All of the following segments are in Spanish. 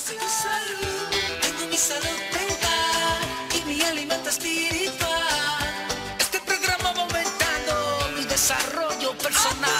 Sin salud, tengo mi salud mental y mi alimento espiritual. Este programa va aumentando mi desarrollo personal.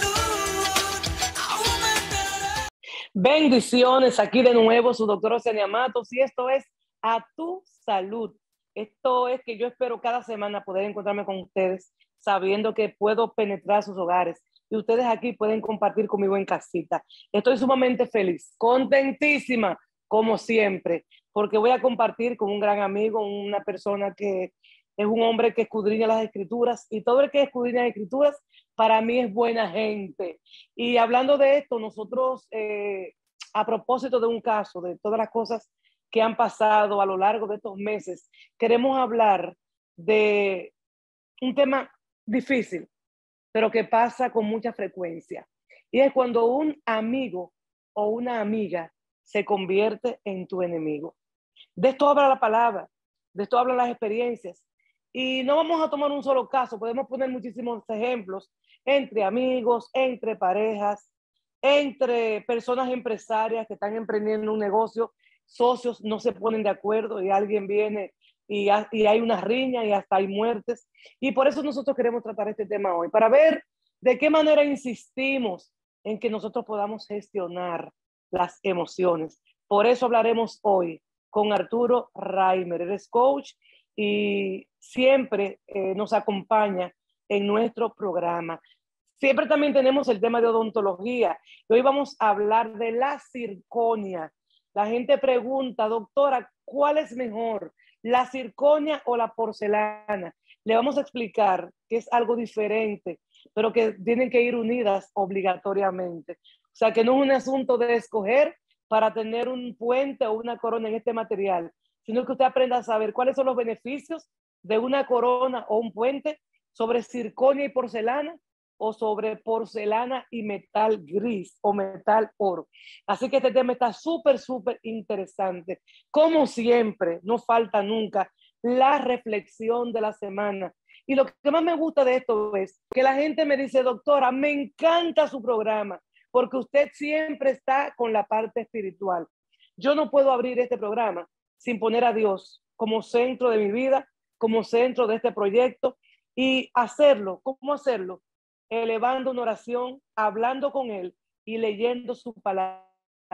Salud aumentará. Bendiciones, aquí de nuevo su doctora Ocenia Matos, y esto es A Tu Salud. Esto es que yo espero cada semana poder encontrarme con ustedes, sabiendo que puedo penetrar sus hogares y ustedes aquí pueden compartir conmigo en casita. Estoy sumamente feliz, contentísima, como siempre, porque voy a compartir con un gran amigo, una persona que es un hombre que escudriña las escrituras, y todo el que escudriña las escrituras para mí es buena gente. Y hablando de esto, nosotros, a propósito de un caso, de todas las cosas que han pasado a lo largo de estos meses, queremos hablar de un tema difícil, pero que pasa con mucha frecuencia. Y es cuando un amigo o una amiga se convierte en tu enemigo. De esto habla la palabra, de esto hablan las experiencias. Y no vamos a tomar un solo caso, podemos poner muchísimos ejemplos entre amigos, entre parejas, entre personas empresarias que están emprendiendo un negocio, socios no se ponen de acuerdo y alguien viene y hay una riña y hasta hay muertes. Y por eso nosotros queremos tratar este tema hoy, para ver de qué manera insistimos en que nosotros podamos gestionar las emociones. Por eso hablaremos hoy con Arturo Raimer. Él es coach y siempre nos acompaña en nuestro programa. Siempre también tenemos el tema de odontología. Y hoy vamos a hablar de la circonia. La gente pregunta, doctora, ¿cuál es mejor, la circonia o la porcelana? Le vamos a explicar que es algo diferente, pero que tienen que ir unidas obligatoriamente. O sea, que no es un asunto de escoger para tener un puente o una corona en este material, sino que usted aprenda a saber cuáles son los beneficios de una corona o un puente sobre circonia y porcelana, o sobre porcelana y metal gris o metal oro. Así que este tema está súper interesante. Como siempre, no falta nunca la reflexión de la semana. Y lo que más me gusta de esto es que la gente me dice, doctora, me encanta su programa, porque usted siempre está con la parte espiritual. Yo no puedo abrir este programa sin poner a Dios como centro de mi vida, como centro de este proyecto, y hacerlo. ¿Cómo hacerlo? Elevando una oración, hablando con Él y leyendo su palabra.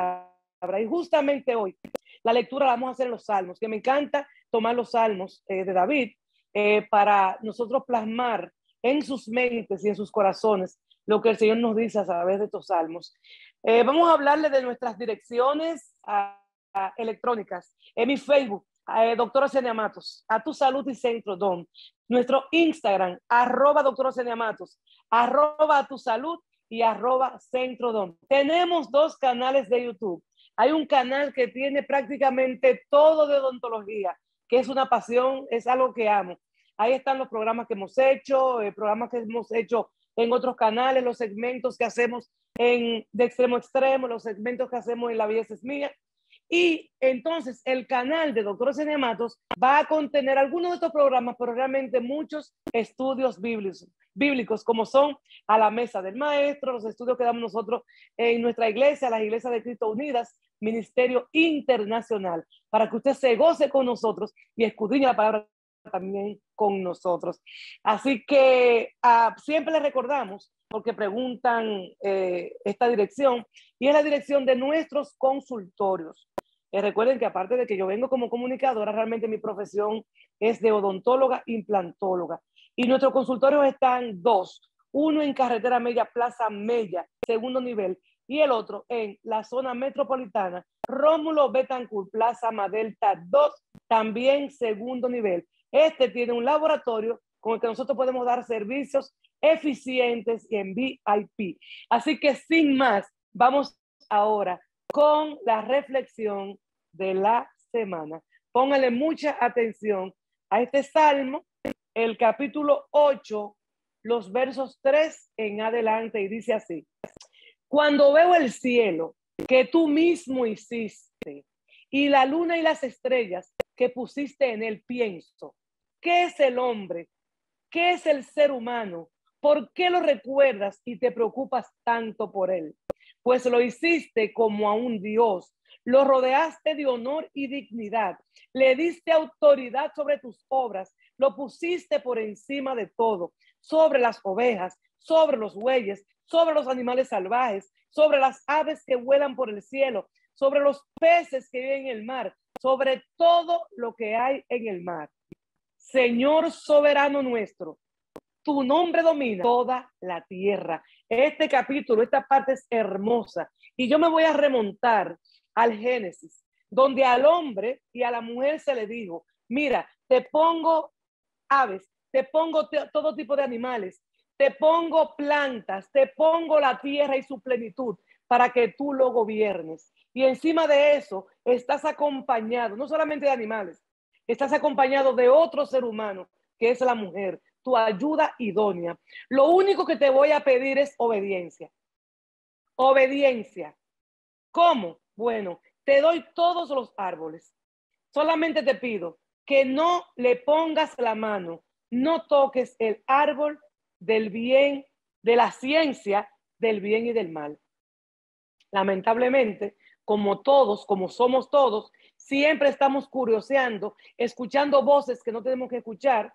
Y justamente hoy la lectura la vamos a hacer en los Salmos, que me encanta tomar los Salmos de David para nosotros plasmar en sus mentes y en sus corazones lo que el Señor nos dice a través de estos Salmos. Vamos a hablarle de nuestras direcciones electrónicas. En mi Facebook, doctora Ocenia Matos, A Tu Salud y Centro Don. Nuestro Instagram, @doctora Ocenia Matos, @A Tu Salud y @Centro Don. Tenemos 2 canales de YouTube. Hay un canal que tiene prácticamente todo de odontología, que es una pasión, es algo que amo. Ahí están los programas que hemos hecho, en otros canales, los segmentos que hacemos de extremo a extremo, los segmentos que hacemos en La Belleza es Mía. Y entonces el canal de Doctor Ocenia Matos va a contener algunos de estos programas, pero realmente muchos estudios bíblicos, como son A la Mesa del Maestro, los estudios que damos nosotros en nuestra iglesia, las Iglesias de Cristo Unidas, Ministerio Internacional, para que usted se goce con nosotros y escudriñe la palabra también con nosotros. Así que siempre les recordamos, porque preguntan esta dirección, y es la dirección de nuestros consultorios. Recuerden que aparte de que yo vengo como comunicadora, realmente mi profesión es de odontóloga, implantóloga. Y nuestros consultorios están 2, uno en Carretera Mella, Plaza Mella, segundo nivel, y el otro en la zona metropolitana, Rómulo Betancourt, Plaza Madelta 2, también segundo nivel. Este tiene un laboratorio con el que nosotros podemos dar servicios eficientes y en VIP. Así que sin más, vamos ahora con la reflexión de la semana. Póngale mucha atención a este salmo, el capítulo 8, los versos 3 en adelante, y dice así: cuando veo el cielo que tú mismo hiciste y la luna y las estrellas que pusiste en él, pienso, ¿qué es el hombre? ¿Qué es el ser humano? ¿Por qué lo recuerdas y te preocupas tanto por él? Pues lo hiciste como a un Dios, Lo rodeaste de honor y dignidad. Le diste autoridad sobre tus obras. Lo pusiste por encima de todo, sobre las ovejas, sobre los bueyes, sobre los animales salvajes, sobre las aves que vuelan por el cielo, sobre los peces que viven en el mar, sobre todo lo que hay en el mar. Señor soberano nuestro, tu nombre domina toda la tierra. Este capítulo, esta parte es hermosa. Y yo me voy a remontar al Génesis, donde al hombre y a la mujer se le dijo, mira, te pongo aves, te pongo todo tipo de animales, te pongo plantas, te pongo la tierra y su plenitud para que tú lo gobiernes. Y encima de eso estás acompañado, no solamente de animales, estás acompañado de otro ser humano, que es la mujer, tu ayuda idónea. Lo único que te voy a pedir es obediencia. Obediencia. ¿Cómo? Bueno, te doy todos los árboles. Solamente te pido que no le pongas la mano, no toques el árbol del bien, de la ciencia del bien y del mal. Lamentablemente, como todos, como somos todos, siempre estamos curioseando, escuchando voces que no tenemos que escuchar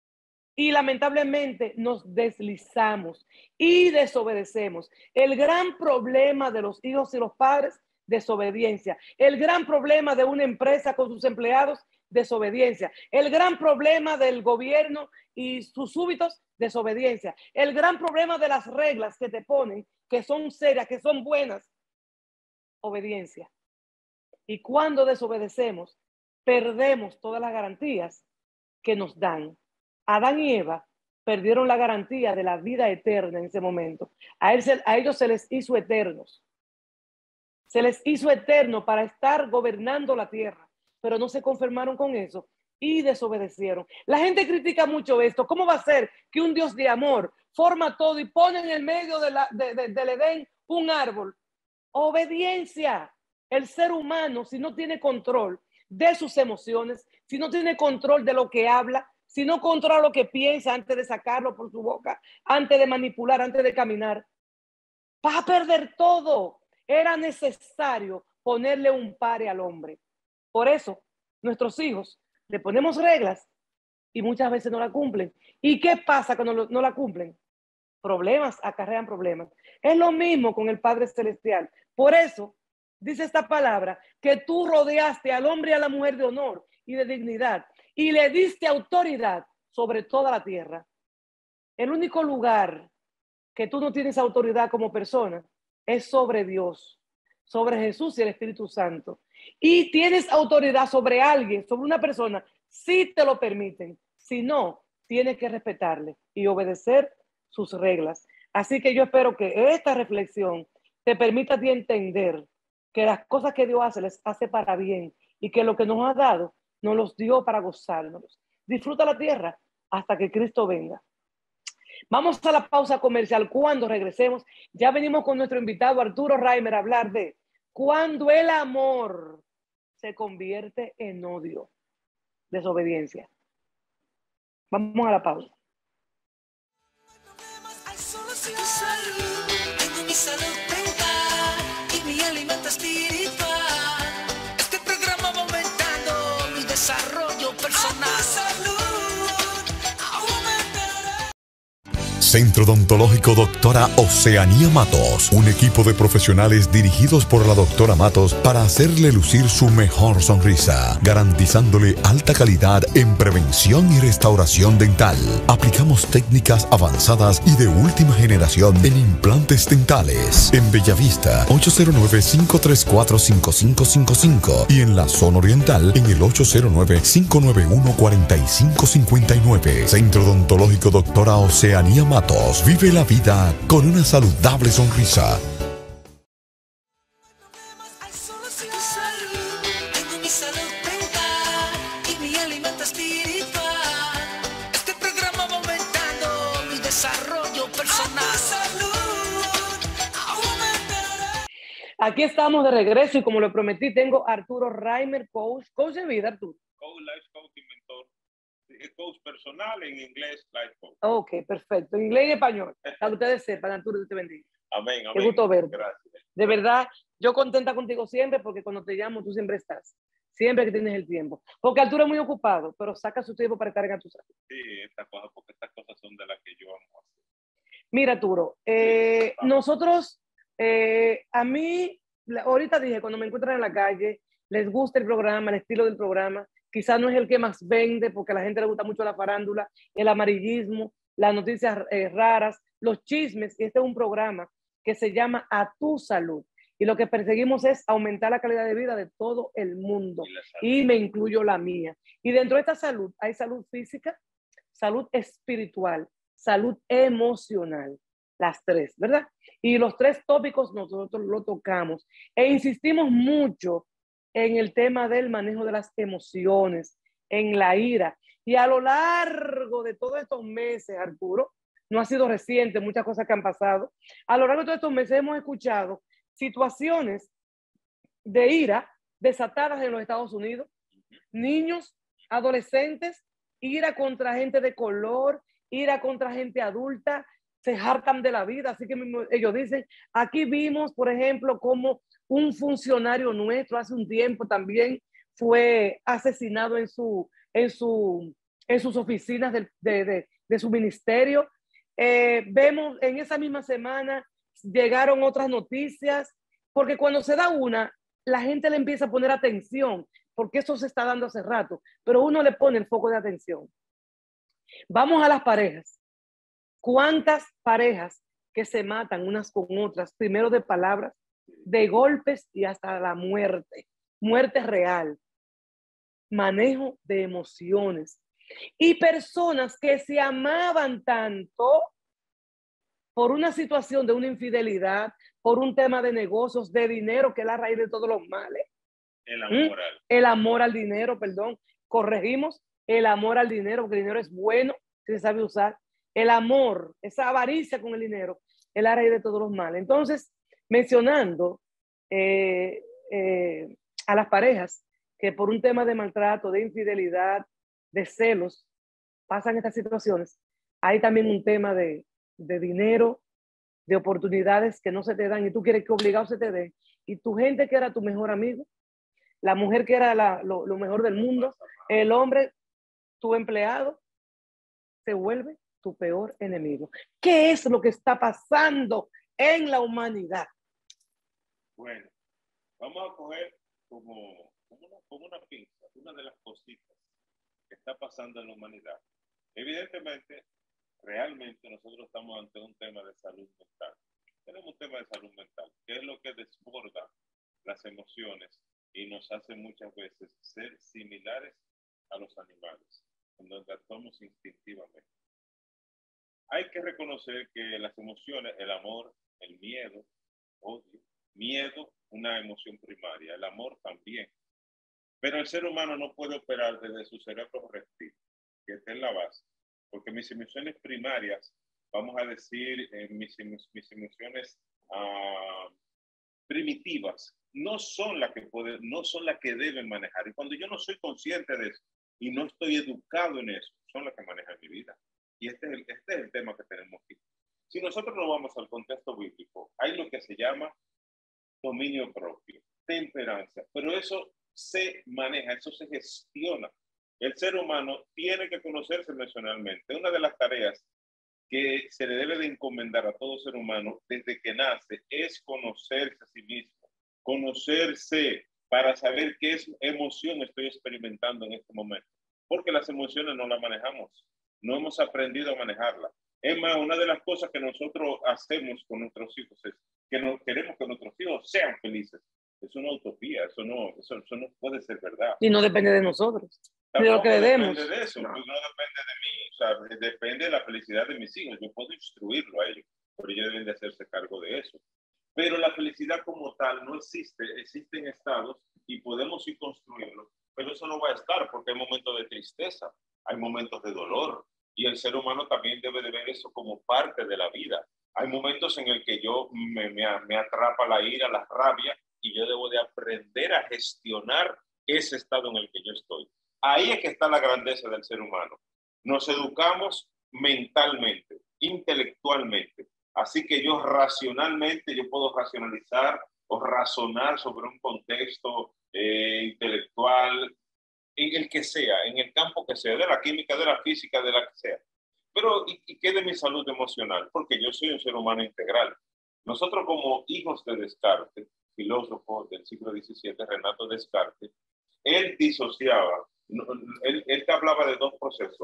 y lamentablemente nos deslizamos y desobedecemos. El gran problema de los hijos y los padres, desobediencia. El gran problema de una empresa con sus empleados, desobediencia. El gran problema del gobierno y sus súbditos, desobediencia. El gran problema de las reglas que te ponen, que son serias, que son buenas, obediencia. Y cuando desobedecemos, perdemos todas las garantías que nos dan. Adán y Eva perdieron la garantía de la vida eterna en ese momento. A ellos se les hizo eternos. Se les hizo eterno para estar gobernando la tierra, pero no se conformaron con eso y desobedecieron. La gente critica mucho esto. ¿Cómo va a ser que un Dios de amor forma todo y pone en el medio del Edén un árbol? Obediencia. El ser humano, si no tiene control de sus emociones, si no tiene control de lo que habla, si no controla lo que piensa antes de sacarlo por su boca, antes de manipular, antes de caminar, va a perder todo. Era necesario ponerle un pare al hombre. Por eso, nuestros hijos le ponemos reglas y muchas veces no la cumplen. ¿Y qué pasa cuando no la cumplen? Problemas, acarrean problemas. Es lo mismo con el Padre Celestial. Por eso, dice esta palabra, que tú rodeaste al hombre y a la mujer de honor y de dignidad y le diste autoridad sobre toda la tierra. El único lugar que tú no tienes autoridad como persona es sobre Dios, sobre Jesús y el Espíritu Santo. Y tienes autoridad sobre alguien, sobre una persona, si te lo permiten. Si no, tienes que respetarle y obedecer sus reglas. Así que yo espero que esta reflexión te permita a ti entender que las cosas que Dios hace, les hace para bien y que lo que nos ha dado, nos los dio para gozarnos. Disfruta la tierra hasta que Cristo venga. Vamos a la pausa comercial. Cuando regresemos, ya venimos con nuestro invitado Arturo Reimer a hablar de cuando el amor se convierte en odio, desobediencia. Vamos a la pausa. Tengo mi salud mental y mi alimento espiritual. Este programa va aumentando mi desarrollo personal. Centro Odontológico Doctora Oceanía Matos, un equipo de profesionales dirigidos por la doctora Matos para hacerle lucir su mejor sonrisa, garantizándole alta calidad en prevención y restauración dental. Aplicamos técnicas avanzadas y de última generación en implantes dentales. En Bellavista, 809-534-5555 y en la zona oriental en el 809-591-4559. Centro Odontológico Doctora Oceanía Matos. Vive la vida con una saludable sonrisa. Tengo mi salud mental y mi alimento espiritual. Este programa va aumentando mi desarrollo personal. Aquí estamos de regreso y como lo prometí, tengo a Arturo Reimer, coach de vida, Arturo. Coach, life coach y mentor. Coach personal en inglés, life coach. Ok, perfecto. Inglés y español. Para que ustedes sepan, Arturo, Dios te bendiga. Amén, amén. Qué gusto verte. Gracias. De verdad, Yo contenta contigo siempre porque cuando te llamo tú siempre estás. Siempre que tienes el tiempo. Porque Arturo es muy ocupado, pero saca su tiempo para estar en tu salud. Sí, porque estas cosas son de las que yo amo hacer. Mira, Arturo, nosotros, a mí, ahorita dije, cuando me encuentran en la calle, les gusta el programa, el estilo del programa. Quizás no es el que más vende porque a la gente le gusta mucho la farándula, el amarillismo, las noticias raras, los chismes. Y este es un programa que se llama A Tu Salud. Y lo que perseguimos es aumentar la calidad de vida de todo el mundo. Y me incluyo la mía. Y dentro de esta salud hay salud física, salud espiritual, salud emocional. Las tres, ¿verdad? Y los tres tópicos nosotros lo tocamos. E insistimos mucho en el tema del manejo de las emociones, en la ira. Y a lo largo de todos estos meses, Arturo, no ha sido reciente, muchas cosas que han pasado. A lo largo de todos estos meses hemos escuchado situaciones de ira desatadas en los Estados Unidos, niños, adolescentes, ira contra gente de color, ira contra gente adulta, se hartan de la vida. Así que ellos dicen, aquí vimos, por ejemplo, cómo un funcionario nuestro hace un tiempo también fue asesinado en sus oficinas de su ministerio. Vemos en esa misma semana llegaron otras noticias, porque cuando se da una, la gente le empieza a poner atención, porque eso se está dando hace rato, pero uno le pone el foco de atención. Vamos a las parejas. ¿Cuántas parejas que se matan unas con otras, primero de palabras, de golpes y hasta la muerte? Muerte real. Manejo de emociones. Y personas que se amaban tanto por una situación de una infidelidad, por un tema de negocios, de dinero, que es la raíz de todos los males. El amor, el amor al dinero, perdón. Corregimos el amor al dinero, porque el dinero es bueno si se sabe usar. El amor, esa avaricia con el dinero, es la raíz de todos los males. Entonces, mencionando a las parejas que por un tema de maltrato, de infidelidad, de celos, pasan estas situaciones, hay también un tema de dinero, de oportunidades que no se te dan y tú quieres que obligado se te den. Y tu gente que era tu mejor amigo, la mujer que era lo mejor del mundo, el hombre, tu empleado, se vuelve tu peor enemigo. ¿Qué es lo que está pasando en la humanidad? Bueno, vamos a coger como una pinza, una de las cositas que está pasando en la humanidad. Evidentemente, realmente nosotros estamos ante un tema de salud mental. Tenemos un tema de salud mental, que es lo que desborda las emociones y nos hace muchas veces ser similares a los animales, en donde actuamos instintivamente. Hay que reconocer que las emociones, el amor, el miedo, odio, miedo, una emoción primaria, el amor también. Pero el ser humano no puede operar desde su cerebro reptil, que está en la base, porque mis emociones primarias, vamos a decir, mis emociones primitivas, no son las que deben manejar. Y cuando yo no soy consciente de eso y no estoy educado en eso, son las que manejan mi vida. Y este es el tema que tenemos aquí. Si nosotros nos vamos al contexto bíblico, hay lo que se llama dominio propio, temperancia, pero eso se maneja, eso se gestiona. El ser humano tiene que conocerse emocionalmente. Una de las tareas que se le debe de encomendar a todo ser humano desde que nace es conocerse a sí mismo, conocerse para saber qué emoción estoy experimentando en este momento, porque las emociones no las manejamos, no hemos aprendido a manejarlas. Es más, una de las cosas que nosotros hacemos con nuestros hijos es que queremos que nuestros hijos sean felices. Es una utopía, eso no puede ser verdad. Y no depende de nosotros, de lo que le demos. Depende de eso, no depende de mí, o sea, depende de la felicidad de mis hijos. Yo puedo instruirlo a ellos, pero ellos deben de hacerse cargo de eso. Pero la felicidad como tal no existe, existen estados y podemos ir construirlo, pero eso no va a estar porque hay momentos de tristeza, hay momentos de dolor y el ser humano también debe de ver eso como parte de la vida. Hay momentos en el que yo me atrapa la ira, la rabia y yo debo de aprender a gestionar ese estado en el que yo estoy. Ahí es que está la grandeza del ser humano. Nos educamos mentalmente, intelectualmente. Así que yo racionalmente, yo puedo racionalizar o razonar sobre un contexto intelectual, en el que sea, en el campo que sea, de la química, de la física, de la que sea. Pero, ¿y qué de mi salud emocional? Porque yo soy un ser humano integral. Nosotros como hijos de Descartes, filósofo del siglo XVII, Renato Descartes, él disociaba, él te hablaba de dos procesos,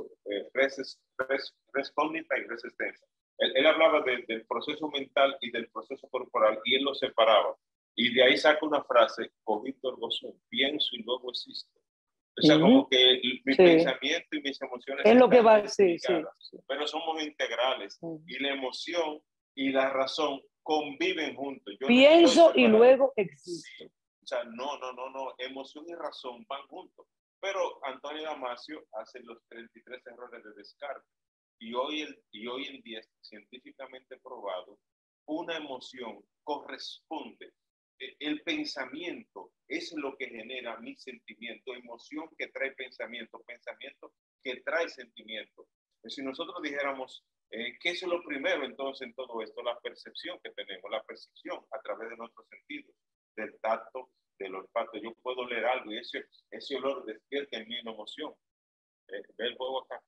res cógnita y res extensa. Él hablaba del proceso mental y del proceso corporal, y él los separaba. Y de ahí saca una frase, cogito ergo sum, pienso y luego existo. O sea, como que mi pensamiento y mis emociones es lo que va, sí. Pero somos integrales. Y la emoción y la razón conviven juntos. Yo pienso y luego existo. Sí. O sea, no. Emoción y razón van juntos. Pero Antonio Damasio hace los 33 errores de Descartes. Y hoy en día es científicamente probado, una emoción corresponde. El pensamiento es lo que genera mi sentimiento, emoción que trae pensamiento, pensamiento que trae sentimiento. Si nosotros dijéramos, ¿qué es lo primero entonces en todo esto? La percepción que tenemos, la percepción a través de nuestros sentidos, del tacto, del olfato. Yo puedo oler algo y ese olor despierta en mí una emoción. Ve el juego acá.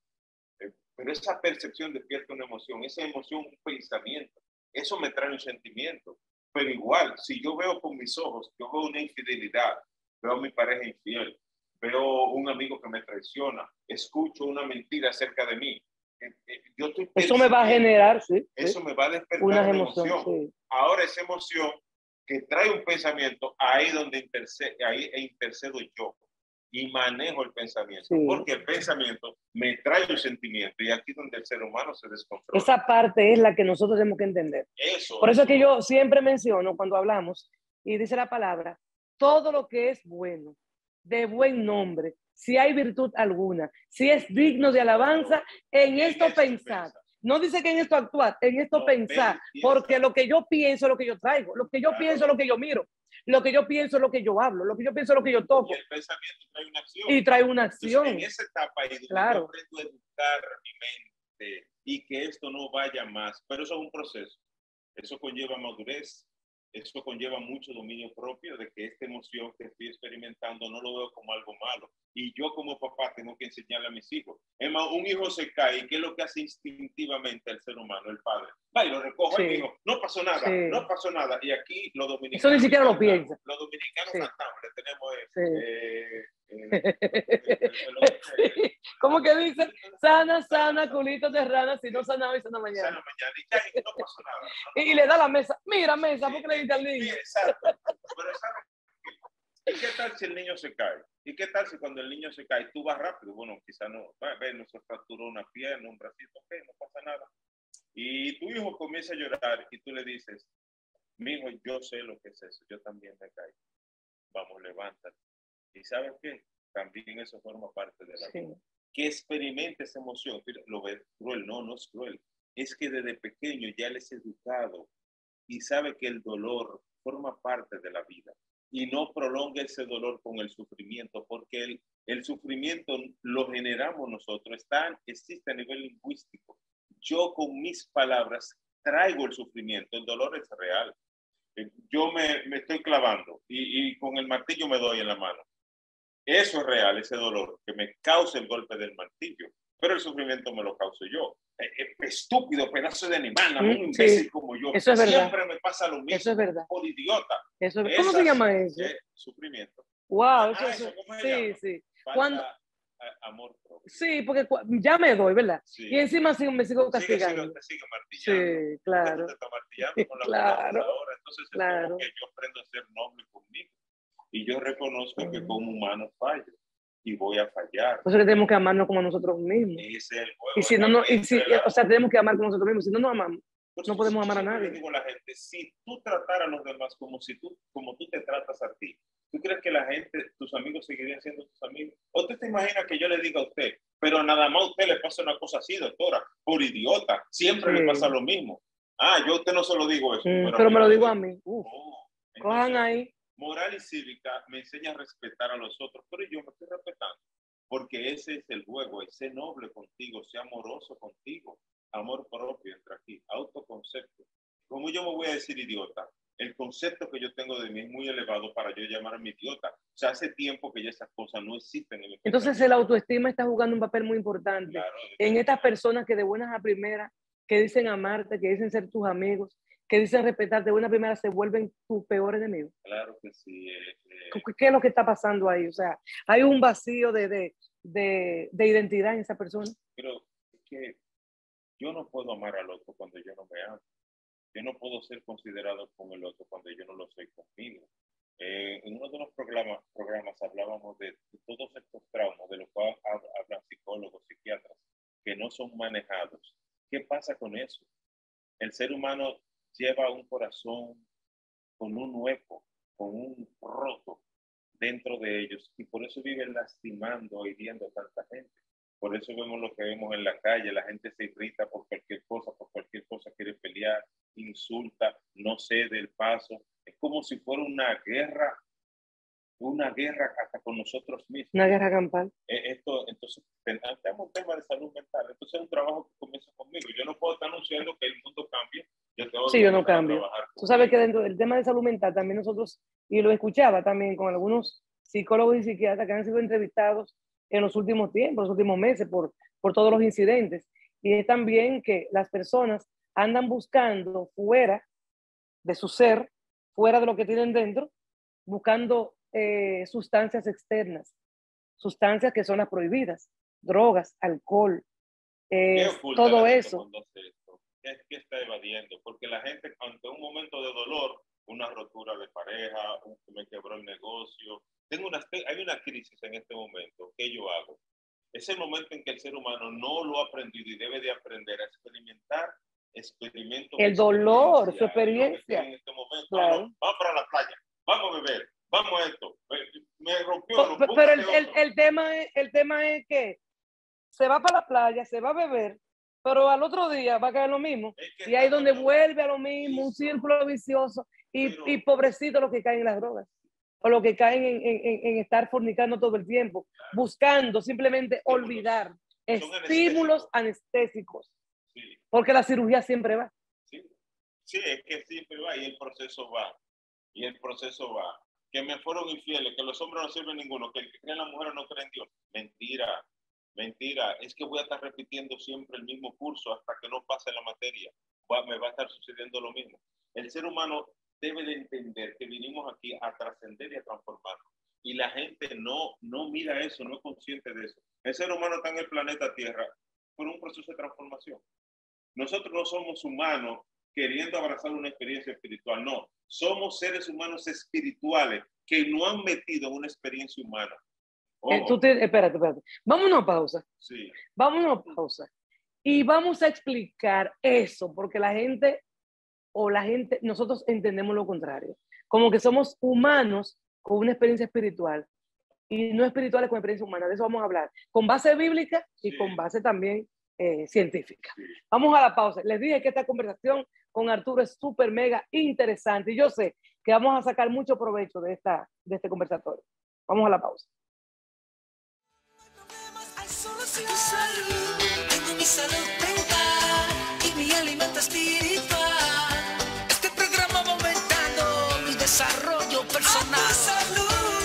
Pero esa percepción despierta una emoción, esa emoción un pensamiento. Eso me trae un sentimiento. Pero igual, si yo veo con mis ojos, yo veo una infidelidad, veo a mi pareja infiel, veo un amigo que me traiciona, escucho una mentira acerca de mí, yo estoy eso me va a generar, eso me va a despertar una emoción. Sí. Ahora esa emoción que trae un pensamiento, ahí donde intercedo yo y manejo el pensamiento, porque el pensamiento me trae un sentimiento y aquí donde el ser humano se descontrola. Esa parte es la que nosotros tenemos que entender. Por eso es que yo siempre menciono cuando hablamos y dice la palabra, todo lo que es bueno, de buen nombre, si hay virtud alguna, si es digno de alabanza, en esto pensar. No dice que en esto actuar, en esto pensar, porque lo que yo pienso es lo que yo traigo, lo que yo pienso es lo que yo miro. Lo que yo pienso es lo que yo hablo, lo que yo pienso es lo que yo toco. Y el pensamiento trae una acción. Y trae una acción. Entonces, en esa etapa ahí donde yo aprendo a educar mi mente y que esto no vaya más, pero eso es un proceso. Eso conlleva madurez, eso conlleva mucho dominio propio de que esta emoción que estoy experimentando no lo veo como algo malo. Y yo como papá tengo que enseñarle a mis hijos. Es más, un hijo se cae, ¿qué es lo que hace instintivamente el ser humano, el padre? Va y lo recoge, el hijo, no pasó nada, no pasó nada. Y aquí los dominicanos... Eso ni siquiera lo piensa. Los dominicanos cantamos, tenemos... ¿Cómo que dice? Sana, sana, culito de rana, si no sana hoy, sana mañana. Sana mañana, y ya no pasó nada. Y le da la mesa, mira mesa, ¿por qué le dice al niño? Exacto, pero ¿sabes? ¿Y qué tal si el niño se cae? ¿Y qué tal si cuando el niño se cae tú vas rápido? Bueno, quizá no, no se fracturó una pierna, un bracito, ok, no pasa nada. Y tu hijo comienza a llorar y tú le dices, mi hijo, yo sé lo que es eso, yo también me caí. Vamos, levántate. ¿Y sabes qué? También eso forma parte de la vida. Que experimente esa emoción. Lo ves cruel, no es cruel. Es que desde pequeño ya él es educado y sabe que el dolor forma parte de la vida. Y no prolonga ese dolor con el sufrimiento, porque el sufrimiento lo generamos nosotros, existe a nivel lingüístico. Yo con mis palabras traigo el sufrimiento, el dolor es real. Yo me estoy clavando y con el martillo me doy en la mano. Eso es real, ese dolor, que me causa el golpe del martillo, pero el sufrimiento me lo causo yo. Estúpido, pedazo de animal, un imbécil como yo. Eso es verdad. Siempre me pasa lo mismo. Eso es verdad. Por idiota. Eso es... ¿Cómo se llama eso? Sufrimiento. Wow, sí. Cuando amor propio. Sí, porque ya me doy, ¿verdad? Sí. Y encima me sigo castigando. Te sigue martillando. Sí, claro. Te está martillando con la claro. ahora. Entonces es como que yo aprendo a ser noble conmigo. Y yo reconozco que como humano fallo. Y voy a fallar. Por eso tenemos que amarnos como nosotros mismos. Ese es el juego. Y si no, o sea, tenemos que amar como nosotros mismos. Si no nos amamos, no podemos amar a nadie. Yo digo a la gente, si tú tratar a los demás como tú te tratas a ti, ¿tú crees que la gente, tus amigos seguirían siendo tus amigos? ¿O usted te imagina que yo le diga a usted, pero nada más a usted le pasa una cosa así, doctora, por idiota, siempre le pasa lo mismo? Yo a usted no se lo digo eso. Pero me lo digo a mí. Cojan ahí. Moral y cívica me enseña a respetar a los otros, pero yo me estoy respetando, porque ese es el juego, es ser noble contigo, ser amoroso contigo, amor propio entra aquí, autoconcepto. ¿Cómo yo me voy a decir idiota? el concepto que yo tengo de mí es muy elevado para yo llamarme idiota. O sea, hace tiempo que ya esas cosas no existen en el Entonces el autoestima está jugando un papel muy importante Claro, en estas personas que de buenas a primeras, que dicen amarte, que dicen ser tus amigos, que dicen respetarte, de buena primera se vuelven tus peores enemigos. Claro que sí. ¿Qué es lo que está pasando ahí? O sea, hay un vacío de identidad en esa persona. Pero es que yo no puedo amar al otro cuando yo no me amo. Yo no puedo ser considerado con el otro cuando yo no lo soy conmigo. En uno de los programas hablábamos de todos estos traumas, de los cuales hablan psicólogos, psiquiatras, que no son manejados. ¿Qué pasa con eso? El ser humano lleva un corazón con un hueco, con un roto dentro de ellos, y por eso viven lastimando, hiriendo a tanta gente. Por eso vemos lo que vemos en la calle, la gente se irrita por cualquier cosa quiere pelear, insulta, no cede el paso. Es como si fuera una guerra hasta con nosotros mismos. Una guerra campal. Entonces, tenemos un tema de salud mental. Entonces es un trabajo que comienza conmigo. Yo no puedo estar anunciando que el mundo cambie. Yo no cambio. Tú sabes que dentro del tema de salud mental también nosotros, y lo escuchaba también con algunos psicólogos y psiquiatras que han sido entrevistados en los últimos tiempos, los últimos meses, por todos los incidentes. Y es también que las personas andan buscando fuera de su ser, fuera de lo que tienen dentro, buscando sustancias externas, sustancias que son las prohibidas, drogas, alcohol, todo eso. ¿Qué está evadiendo? Porque la gente ante un momento de dolor, una rotura de pareja, me quebró el negocio, hay una crisis en este momento. ¿Qué yo hago? Es el momento en que el ser humano no lo ha aprendido y debe de aprender a experimentar el dolor, su experiencia. En este momento, claro. Vamos para la playa, vamos a beber, vamos a esto. Me rompió. Pero el tema es que se va para la playa, se va a beber, pero al otro día va a caer lo mismo. Y ahí es donde vuelve a lo mismo, un círculo vicioso. Y pobrecito los que caen en las drogas. O los que caen en estar fornicando todo el tiempo, buscando simplemente olvidar estímulos anestésicos. Sí. Porque la cirugía siempre va. Sí, es que siempre va y el proceso va. Que me fueron infieles, que los hombres no sirven ninguno, que el que cree en la mujer no cree en Dios. Mentira. Es que voy a estar repitiendo siempre el mismo curso hasta que no pase la materia. Me va a estar sucediendo lo mismo. El ser humano debe de entender que vinimos aquí a trascender y a transformarnos. Y la gente no mira eso, no es consciente de eso. El ser humano está en el planeta Tierra por un proceso de transformación. Nosotros no somos humanos queriendo abrazar una experiencia espiritual, no. Somos seres humanos espirituales que no han metido en una experiencia humana. Espérate. Vamos a una pausa. Sí. Vamos a una pausa. Y vamos a explicar eso, porque nosotros entendemos lo contrario. Como que somos humanos con una experiencia espiritual y no espirituales con experiencia humana. De eso vamos a hablar. Con base bíblica y con base también científica. Vamos a la pausa. Les dije que esta conversación con Arturo es súper mega interesante y yo sé que vamos a sacar mucho provecho de este conversatorio. Vamos a la pausa. Tengo mi salud mental y mi alimento espiritual. Este programa va aumentando mi desarrollo personal. Salud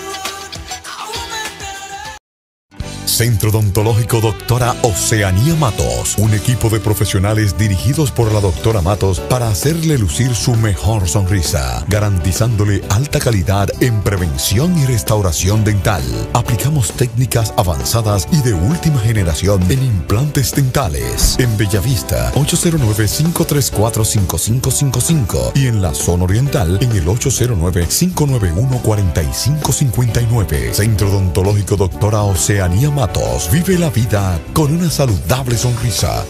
aumentará. Centro Odontológico Doctora Oceanía Matos, un equipo de profesionales dirigidos por la doctora Matos para hacerle lucir su mejor sonrisa, garantizándole alta calidad en prevención y restauración dental. Aplicamos técnicas avanzadas y de última generación en implantes dentales. En Bellavista, 809-534-5555 y en la zona oriental en el 809-591-4559. Centro Odontológico Doctora Oceanía Matos. Vive la vida con una saludable sonrisa.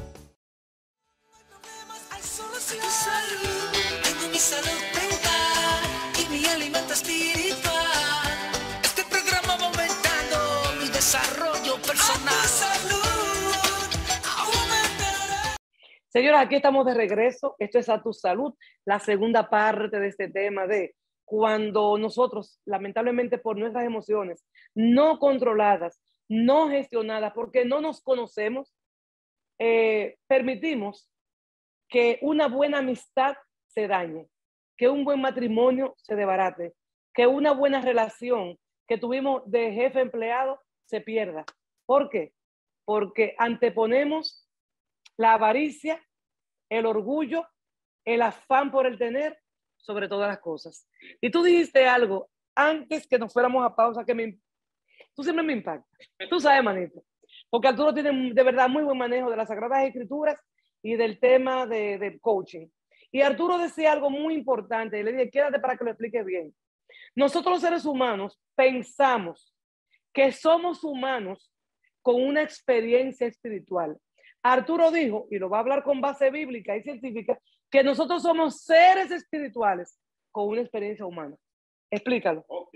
Tengo mi salud mental y mi alimento espiritual. Este programa va aumentando mi desarrollo personal. Salud aumentará. Señoras, aquí estamos de regreso. Esto es A Tu Salud, la segunda parte de este tema de cuando nosotros, lamentablemente por nuestras emociones no controladas, no gestionadas, porque no nos conocemos, permitimos que una buena amistad se dañe, que un buen matrimonio se desbarate, que una buena relación que tuvimos de jefe empleado se pierda. ¿Por qué? Porque anteponemos la avaricia, el orgullo, el afán por el tener sobre todas las cosas. Y tú dijiste algo antes que nos fuéramos a pausa tú siempre me impactas. Tú sabes, manito. Porque Arturo tiene de verdad muy buen manejo de las Sagradas Escrituras y del tema de coaching. Y Arturo decía algo muy importante. Y le dije, quédate para que lo explique bien. Nosotros los seres humanos pensamos que somos humanos con una experiencia espiritual. Arturo dijo, y lo va a hablar con base bíblica y científica, que nosotros somos seres espirituales con una experiencia humana. Explícalo. Ok.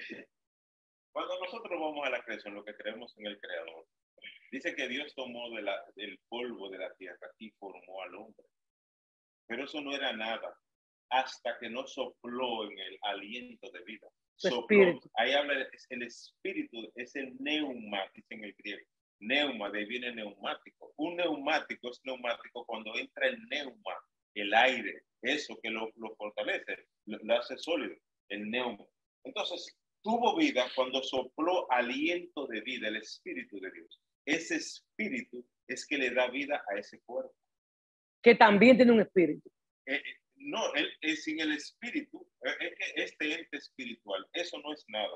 Cuando nosotros vamos a la creación, lo que creemos en el Creador, dice que Dios tomó del polvo de la tierra y formó al hombre. Pero eso no era nada hasta que no sopló en el aliento de vida. Sopló. Ahí habla, es el espíritu, es el neuma, dice en el griego. Neuma, de ahí viene neumático. Un neumático es neumático cuando entra el neuma, el aire, eso que lo fortalece, lo hace sólido, el neuma. Entonces, tuvo vida cuando sopló aliento de vida, el espíritu de Dios. Ese espíritu es que le da vida a ese cuerpo. Que también tiene un espíritu. No, sin el espíritu, es que este ente espiritual, eso no es nada.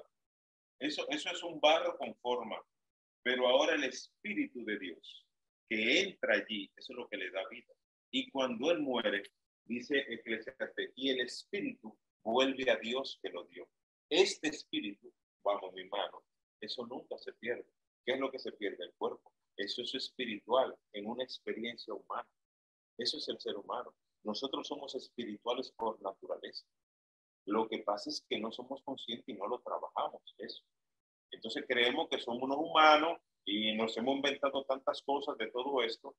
Eso es un barro con forma. Pero ahora el espíritu de Dios que entra allí, eso es lo que le da vida. Y cuando él muere, dice Eclesiastés, y el espíritu vuelve a Dios que lo dio. Este espíritu, vamos, mi mano, eso nunca se pierde. ¿Qué es lo que se pierde? El cuerpo. Eso es espiritual en una experiencia humana. Eso es el ser humano. Nosotros somos espirituales por naturaleza. Lo que pasa es que no somos conscientes y no lo trabajamos, eso. Entonces creemos que somos unos humanos y nos hemos inventado tantas cosas de todo esto.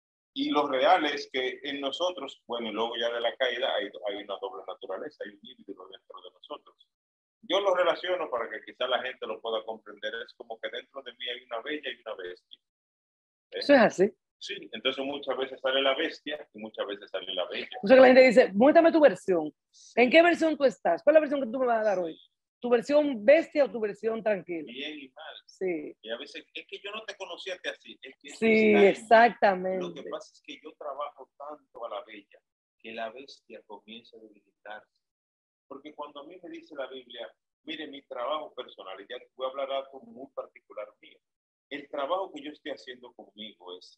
Y lo real es que en nosotros, bueno, y luego ya de la caída hay una doble naturaleza, hay un híbrido dentro de nosotros. Yo lo relaciono para que quizá la gente lo pueda comprender. Es como que dentro de mí hay una bella y una bestia. Eso es así. Sí, entonces muchas veces sale la bestia y muchas veces sale la bella. O sea que la gente dice, muéstrame tu versión. ¿En qué versión tú estás? ¿Cuál es la versión que tú me vas a dar hoy? ¿Tu versión bestia o tu versión tranquila? Bien y mal. Sí. Y a veces es que yo no te conocía así. Es que sí, exactamente. Lo que pasa es que yo trabajo tanto a la bella que la bestia comienza a debilitarse. Porque cuando a mí me dice la Biblia, mire, mi trabajo personal, y ya voy a hablar algo muy particular mío, el trabajo que yo estoy haciendo conmigo es,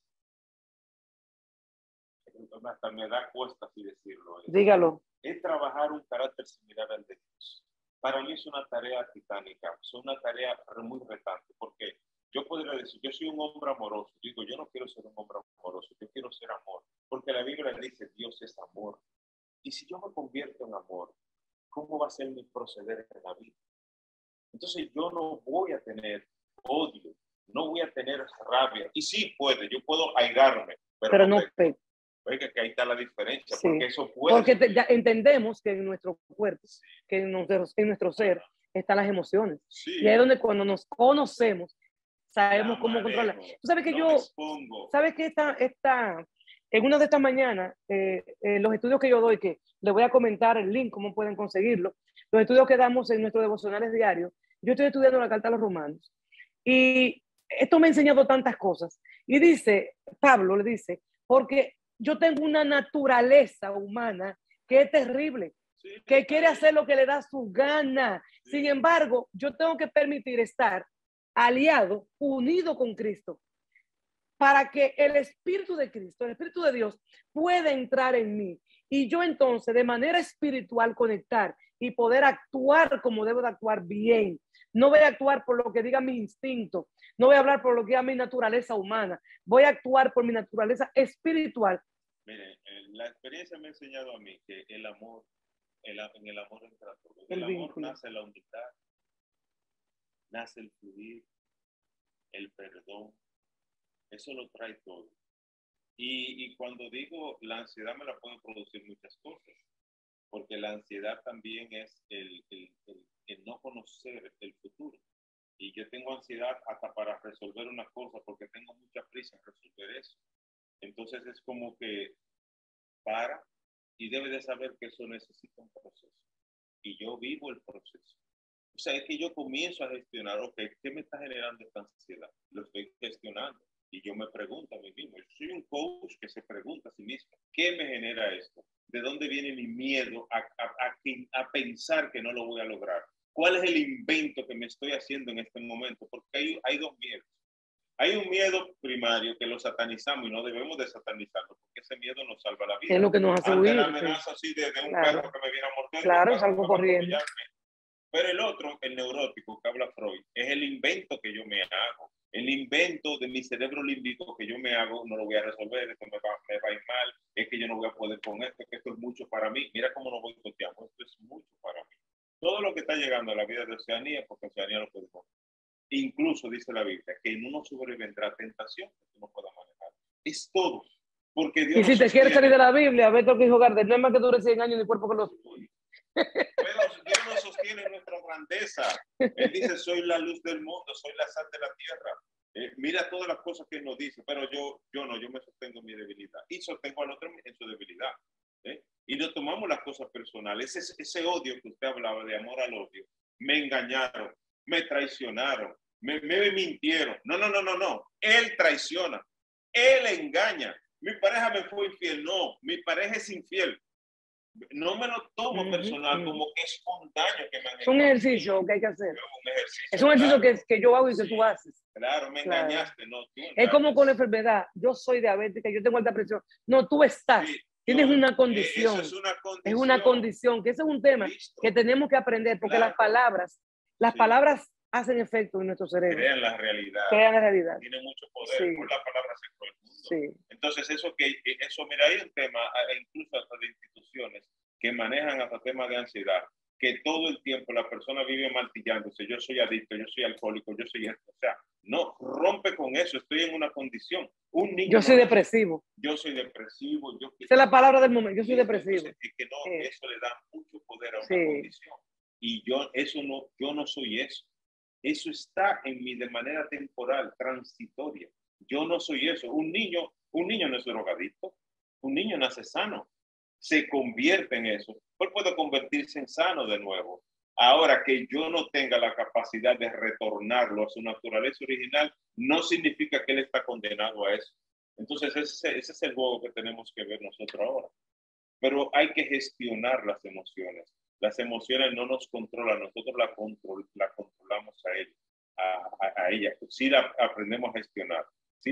hasta me da cuesta así decirlo. Dígalo. Es trabajar un carácter similar al de Dios. Para mí es una tarea titánica, es una tarea muy retante, porque yo podría decir, yo soy un hombre amoroso. Digo, yo no quiero ser un hombre amoroso, yo quiero ser amor, porque la Biblia dice, Dios es amor. Y si yo me convierto en amor, ¿cómo va a ser mi proceder en la vida? Entonces yo no voy a tener odio, no voy a tener rabia. Y sí puede, yo puedo airarme, pero no peco. Oiga, que ahí está la diferencia, sí. Porque eso puede... Porque ya entendemos que en nuestro cuerpo, que en nuestro ser, están las emociones. Sí. Y ahí es donde cuando nos conocemos, sabemos cómo controlar. Tú sabes que sabes que en una de estas mañanas, los estudios que yo doy, que les voy a comentar el link, cómo pueden conseguirlo, los estudios que damos en nuestros devocionales diarios, yo estoy estudiando la Carta a los Romanos. Y esto me ha enseñado tantas cosas. Y dice, Pablo le dice, porque yo tengo una naturaleza humana que es terrible, que quiere hacer lo que le da su gana. Sin embargo, yo tengo que permitir estar aliado, unido con Cristo, para que el Espíritu de Cristo, el Espíritu de Dios, pueda entrar en mí. Y yo entonces, de manera espiritual, conectar y poder actuar como debo de actuar bien. No voy a actuar por lo que diga mi instinto. No voy a hablar por lo que diga mi naturaleza humana. Voy a actuar por mi naturaleza espiritual. Mire, la experiencia me ha enseñado a mí que el amor, en el amor entra todo. El amor nace la unidad, nace el fluir, el perdón. Eso lo trae todo. Y cuando digo la ansiedad me la puede producir muchas cosas, porque la ansiedad también es el no conocer el futuro. Y yo tengo ansiedad hasta para resolver una cosa, porque tengo mucha prisa en resolver eso. Entonces es como que para y debe de saber que eso necesita un proceso. Y yo vivo el proceso. O sea, es que yo comienzo a gestionar, ok, ¿qué me está generando esta ansiedad? Lo estoy gestionando. Y yo me pregunto a mí mismo, yo soy un coach que se pregunta a sí mismo, ¿qué me genera esto? ¿De dónde viene mi miedo a pensar que no lo voy a lograr? ¿Cuál es el invento que me estoy haciendo en este momento? Porque hay dos miedos. Hay un miedo primario que lo satanizamos y no debemos de satanizarlo, porque ese miedo nos salva la vida. Es lo que nos hace ante huir. la amenaza así de un perro que me viene a morder. Claro, salgo corriendo. Pero el otro, el neurótico que habla Freud, es el invento que yo me hago. El invento de mi cerebro límbico que yo me hago, no lo voy a resolver, esto me va a ir mal, es que yo no voy a poder con esto, que esto es mucho para mí. Mira cómo nos voy coteando, esto es mucho para mí. Todo lo que está llegando a la vida de Oceanía, porque Oceanía lo puede comer. Incluso dice la Biblia que en uno sobrevendrá tentación que tú no puedas manejar. Es todo. Porque Dios y si te quieres salir de la Biblia, ve lo que dijo Gardel, no es más que dure 100 años ni cuerpo que los... Pero Dios nos sostiene nuestra grandeza. Él dice, soy la luz del mundo, soy la sal de la tierra. Mira todas las cosas que él nos dice, pero yo me sostengo en mi debilidad. Y sostengo al otro en su debilidad. Y no tomamos las cosas personales. Ese odio que usted hablaba, de amor al odio. Me engañaron, me traicionaron, me mintieron. No. Él traiciona, él engaña. Mi pareja me fue infiel. No, mi pareja es infiel. No me lo tomo personal, como que es un daño que me han hecho. Es un ejercicio que hay que hacer. Es un claro. ejercicio que yo hago y que tú haces. Claro, me engañaste, no tú. Es como con la enfermedad. Yo soy diabética, yo tengo alta presión. No, tú estás. Sí, tienes una condición. Eso es una condición. Es una condición, que ese es un tema que tenemos que aprender, porque las palabras hacen efecto en nuestro cerebro. Crean la realidad. Tienen mucho poder. Por la palabra se creó el mundo. Entonces, mira, hay un tema, incluso hasta de instituciones, que manejan hasta temas de ansiedad, que todo el tiempo la persona vive martillándose. Yo soy adicto, yo soy alcohólico, yo soy esto. O sea, no, rompe con eso. Estoy en una condición. Un niño yo soy depresivo. Yo soy depresivo. Esa es la palabra del momento. Yo soy depresivo. Entonces, es que eso le da mucho poder a una condición. Y yo no soy eso. Eso está en mí de manera temporal, transitoria. Yo no soy eso. Un niño no es drogadicto. Un niño nace sano. Se convierte en eso. Él puede convertirse en sano de nuevo. Ahora, que yo no tenga la capacidad de retornarlo a su naturaleza original, no significa que él está condenado a eso. Entonces, ese es el juego que tenemos que ver nosotros ahora. Pero hay que gestionar las emociones. Las emociones no nos controlan, nosotros la controlamos a ella. Sí la aprendemos a gestionar.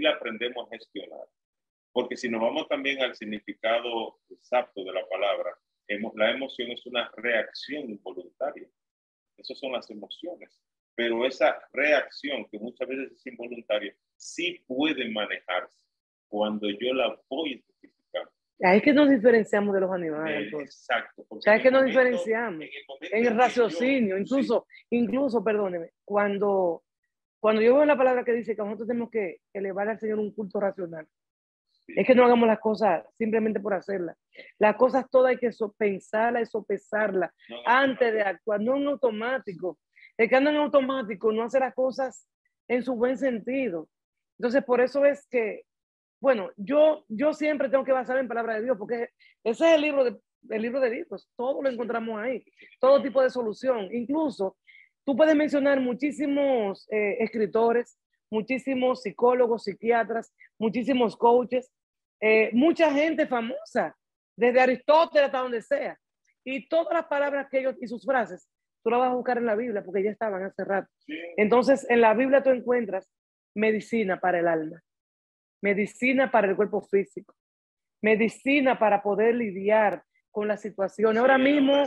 Porque si nos vamos también al significado exacto de la palabra, la emoción es una reacción involuntaria. Esas son las emociones. Pero esa reacción, que muchas veces es involuntaria, sí puede manejarse cuando yo la voy identificando. Es que nos diferenciamos de los animales. Exacto. Es que nos diferenciamos en el raciocinio. Incluso, perdóneme, cuando yo veo la palabra que dice que nosotros tenemos que elevar al Señor un culto racional, es que no hagamos las cosas simplemente por hacerlas. Las cosas todas hay que pensarlas y sopesarlas antes de actuar, no en automático. El que anda en automático no hace las cosas en su buen sentido. Entonces, por eso es que, bueno, yo siempre tengo que basar en palabra de Dios, porque ese es el libro de libros. Todo lo encontramos ahí. Todo tipo de solución. Incluso, tú puedes mencionar muchísimos escritores, muchísimos psicólogos, psiquiatras, muchísimos coaches, mucha gente famosa, desde Aristóteles hasta donde sea. Y todas las palabras que ellos y sus frases, tú las vas a buscar en la Biblia porque ya estaban hace rato. Entonces, en la Biblia tú encuentras medicina para el alma, medicina para el cuerpo físico, medicina para poder lidiar con la situación. Ahora mismo,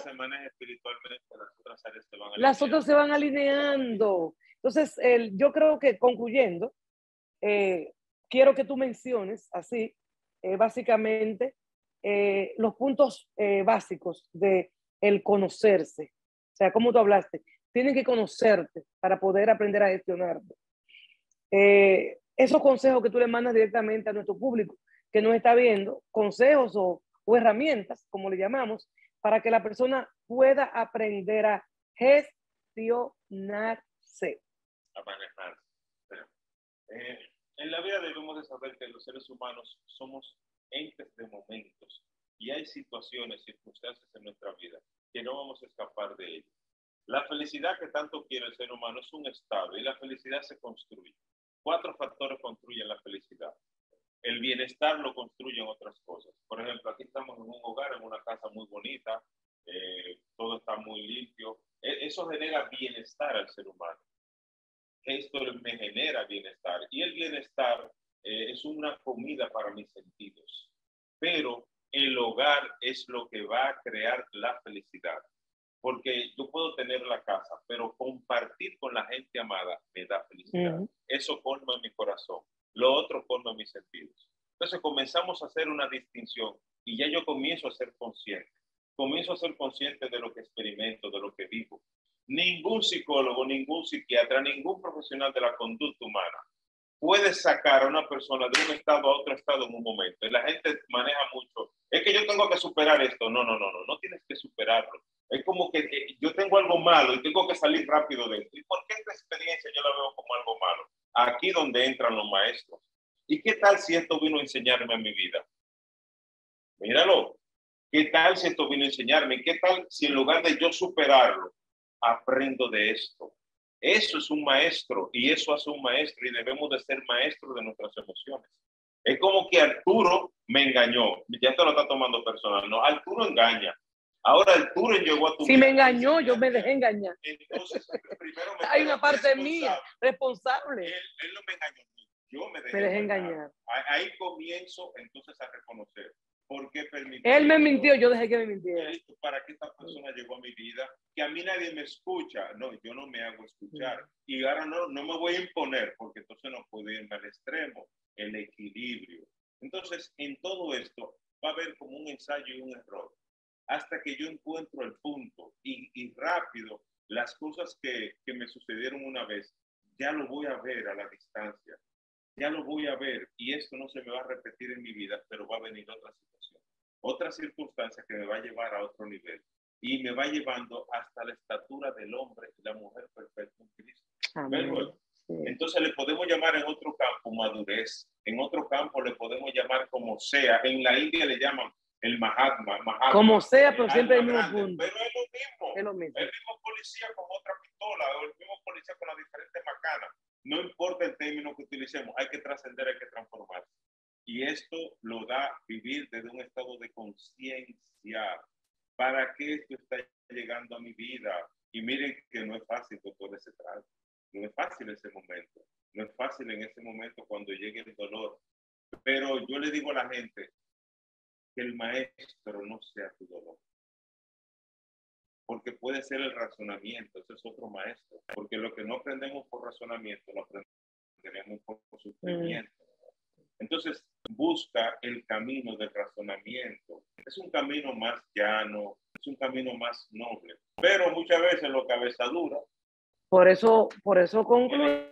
las otras se van alineando. Entonces, yo creo que concluyendo, quiero que tú menciones así, básicamente, los puntos básicos de el conocerse. O sea, como tú hablaste, tienen que conocerte para poder aprender a gestionarte. Esos consejos que tú le mandas directamente a nuestro público que nos está viendo, consejos o herramientas, como le llamamos, para que la persona pueda aprender a gestionarse. A manejarse. En la vida debemos de saber que los seres humanos somos entes de momentos. y hay situaciones, circunstancias en nuestra vida que no vamos a escapar de ellas. La felicidad que tanto quiere el ser humano es un estado y la felicidad se construye. 4 factores construyen la felicidad. El bienestar lo construyen otras cosas. Por ejemplo, aquí estamos en un hogar, en una casa muy bonita, todo está muy limpio. Eso genera bienestar al ser humano. Esto me genera bienestar. Y el bienestar es una comida para mis sentidos. Pero el hogar es lo que va a crear la felicidad. Porque yo puedo tener la casa, pero compartir con la gente amada me da felicidad. Eso colma mi corazón. Lo otro colma mis sentidos. Entonces comenzamos a hacer una distinción y ya yo comienzo a ser consciente. Comienzo a ser consciente de lo que experimento, de lo que vivo. Ningún psicólogo, ningún psiquiatra, ningún profesional de la conducta humana puede sacar a una persona de un estado a otro estado en un momento. Y la gente maneja mucho. Es que yo tengo que superar esto. No tienes que superarlo. Es como que yo tengo algo malo y tengo que salir rápido de esto. ¿Y por qué esta experiencia yo la veo como algo malo? Aquí donde entran los maestros. ¿Y qué tal si esto vino a enseñarme a mi vida? Míralo. ¿Qué tal si esto vino a enseñarme? ¿Qué tal si en lugar de yo superarlo, aprendo de esto? Eso es un maestro y eso hace un maestro y debemos de ser maestros de nuestras emociones. Es como que Arturo me engañó. Ya te lo está tomando personal. No, Arturo engaña. Ahora Arturo llegó a tu vida. Si me engañó, yo me dejé engañar. Entonces, primero hay una parte mía responsable. Él no me engañó. Yo me dejé engañar. Ahí comienzo entonces a reconocer. ¿Por qué permitió? Él me mintió, yo dejé que me mintiera. ¿Para qué esta persona llegó a mi vida? Que a mí nadie me escucha. No, yo no me hago escuchar. Y ahora no me voy a imponer, porque entonces no puedo irme al extremo. El equilibrio. Entonces, en todo esto va a haber como un ensayo y un error. Hasta que yo encuentro el punto y rápido las cosas que me sucedieron una vez, ya lo voy a ver a la distancia. Ya lo voy a ver y esto no se me va a repetir en mi vida, pero va a venir otra circunstancia que me va a llevar a otro nivel y me va llevando hasta la estatura del hombre y la mujer perfecta en Cristo. Pero, entonces le podemos llamar en otro campo madurez, en otro campo le podemos llamar como sea. En la India le llaman el Mahatma. Como sea, pero siempre el mismo punto. Pero es lo mismo. El mismo policía con otra pistola o el mismo policía con las diferentes macanas. No importa el término que utilicemos, hay que trascender, hay que transformarse. Y esto lo da vivir desde un estado de conciencia. ¿Para qué esto está llegando a mi vida? Y miren que no es fácil, doctor, ese trato. No es fácil ese momento. No es fácil en ese momento cuando llegue el dolor. Pero yo le digo a la gente que el maestro no sea tu dolor. Porque puede ser el razonamiento, ese es otro maestro. Porque lo que no aprendemos por razonamiento, lo aprenderemos por sufrimiento. Entonces, busca el camino del razonamiento. Es un camino más llano, es un camino más noble. Pero muchas veces lo cabeza dura. Por eso concluimos.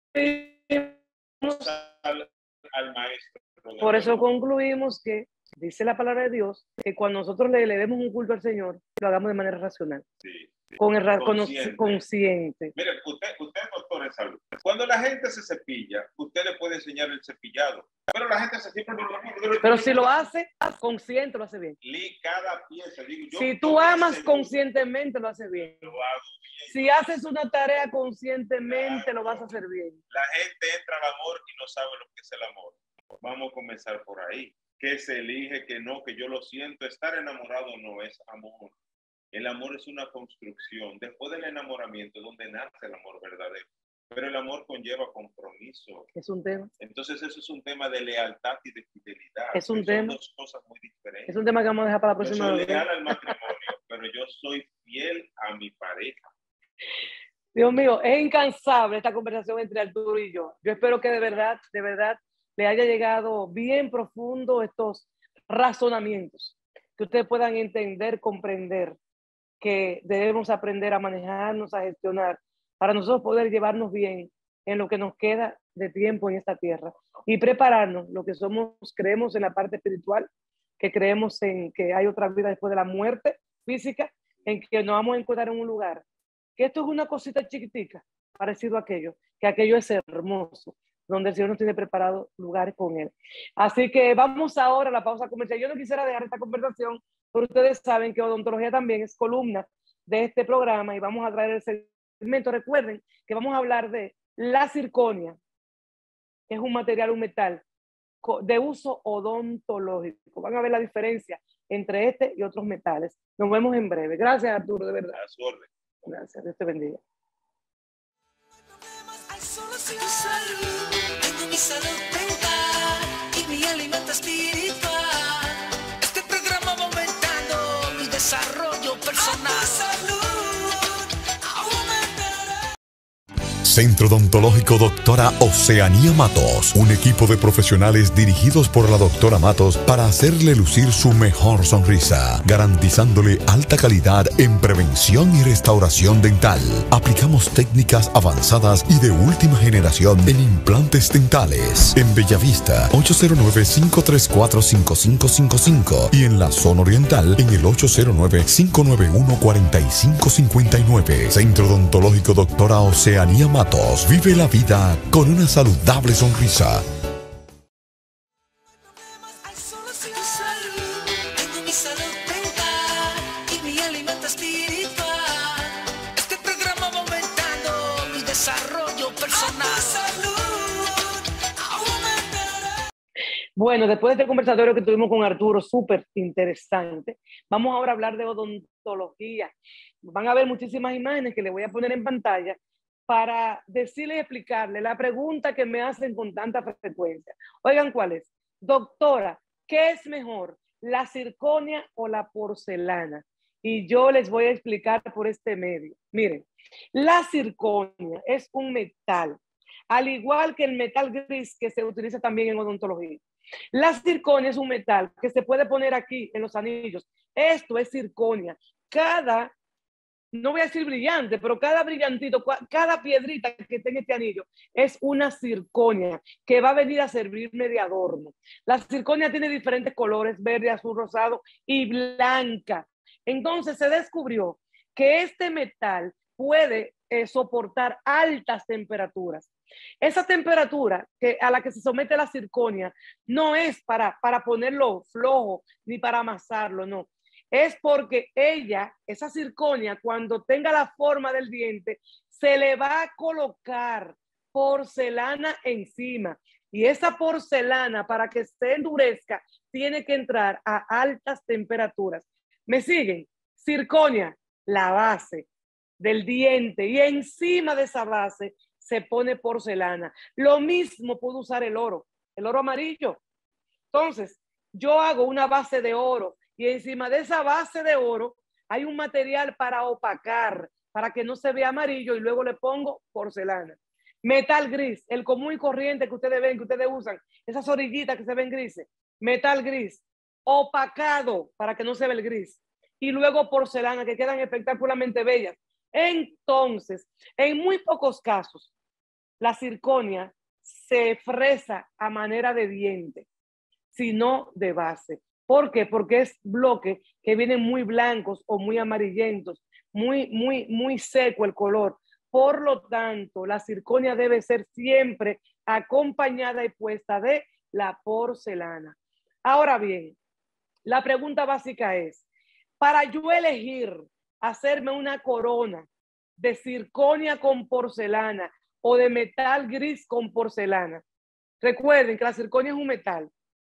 Al maestro. Por eso concluimos que dice la palabra de Dios que cuando nosotros le demos un culto al Señor, lo hagamos de manera racional. Sí. Con el consciente. Mire, usted es doctor en salud. Cuando la gente se cepilla, usted le puede enseñar el cepillado. Pero la gente se cepilla. Pero si lo hace consciente, lo hace bien. Cada pieza. Digo, si tú amas conscientemente, lo hace bien. Lo hago bien. Si haces una tarea conscientemente, lo vas a hacer bien. La gente entra al amor y no sabe lo que es el amor. Vamos a comenzar por ahí. Que se elige, que no, que yo lo siento. Estar enamorado no es amor. El amor es una construcción. Después del enamoramiento es donde nace el amor verdadero. Pero el amor conlleva compromiso. Es un tema. Entonces eso es un tema de lealtad y de fidelidad. Es un tema. Son dos cosas muy diferentes. Es un tema que vamos a dejar para la próxima vez. Yo soy leal al matrimonio, pero yo soy fiel a mi pareja. Dios mío, es incansable esta conversación entre Arturo y yo. Yo espero que de verdad, le haya llegado bien profundo estos razonamientos. Que ustedes puedan entender, comprender que debemos aprender a manejarnos, a gestionar, para nosotros poder llevarnos bien en lo que nos queda de tiempo en esta tierra y prepararnos, lo que somos, creemos en la parte espiritual, que creemos en que hay otra vida después de la muerte física, en que nos vamos a encontrar en un lugar, que esto es una cosita chiquitica, parecido a aquello, que aquello es hermoso, donde el Señor nos tiene preparado lugares con Él. Así que vamos ahora a la pausa comercial. Yo no quisiera dejar esta conversación, pero ustedes saben que odontología también es columna de este programa y vamos a traer el segmento. Recuerden que vamos a hablar de la circonia, que es un material, un metal de uso odontológico. Van a ver la diferencia entre este y otros metales. Nos vemos en breve. Gracias, Arturo, de verdad. A su orden. Gracias, Dios te bendiga. Hay solo sin salud. Tengo mi salud mental y mi alimento espiritual. Este programa va aumentando mi desarrollo personal. Salud aumentará. Centro Odontológico Doctora Oceanía Matos, un equipo de profesionales dirigidos por la doctora Matos para hacerle lucir su mejor sonrisa, garantizándole alta calidad en prevención y restauración dental. Aplicamos técnicas avanzadas y de última generación en implantes dentales. En Bellavista, 809-534-5555 y en la zona oriental en el 809-591-4559. Centro Odontológico Doctora Oceanía Matos. Vive la vida con una saludable sonrisa. Hay solo sin salud. Tengo mi salud mental y mi alimento espiritual. Este programa va aumentando mi desarrollo personal. Salud aumentará. Bueno, después de este conversatorio que tuvimos con Arturo, súper interesante, vamos ahora a hablar de odontología. Van a ver muchísimas imágenes que les voy a poner en pantalla para decirle y explicarle la pregunta que me hacen con tanta frecuencia. Oigan, ¿cuál es? Doctora, ¿qué es mejor, la circonia o la porcelana? Y yo les voy a explicar por este medio. Miren, la circonia es un metal, al igual que el metal gris que se utiliza también en odontología. La circonia es un metal que se puede poner aquí en los anillos. Esto es circonia. No voy a decir brillante, pero cada brillantito, cada piedrita que tenga este anillo es una circonia que va a venir a servirme de adorno. La circonia tiene diferentes colores, verde, azul, rosado y blanca. Entonces se descubrió que este metal puede soportar altas temperaturas. Esa temperatura a la que se somete la circonia no es para ponerlo flojo ni para amasarlo, no. Es porque esa circonia, cuando tenga la forma del diente, se le va a colocar porcelana encima. Y esa porcelana, para que se endurezca, tiene que entrar a altas temperaturas. ¿Me siguen? Circonia, la base del diente. Y encima de esa base se pone porcelana. Lo mismo puedo usar el oro amarillo. Entonces, yo hago una base de oro. Y encima de esa base de oro hay un material para opacar, para que no se vea amarillo, y luego le pongo porcelana. Metal gris, el común y corriente que ustedes ven, que ustedes usan, esas orillitas que se ven grises. Metal gris, opacado para que no se vea el gris. Y luego porcelana, que quedan espectacularmente bellas. Entonces, en muy pocos casos, la circonia se fresa a manera de diente, sino de base. ¿Por qué? Porque es bloque que vienen muy blancos o muy amarillentos, muy seco el color. Por lo tanto, la circonia debe ser siempre acompañada y puesta de la porcelana. Ahora bien, la pregunta básica es, para yo elegir hacerme una corona de circonia con porcelana o de metal gris con porcelana, recuerden que la circonia es un metal,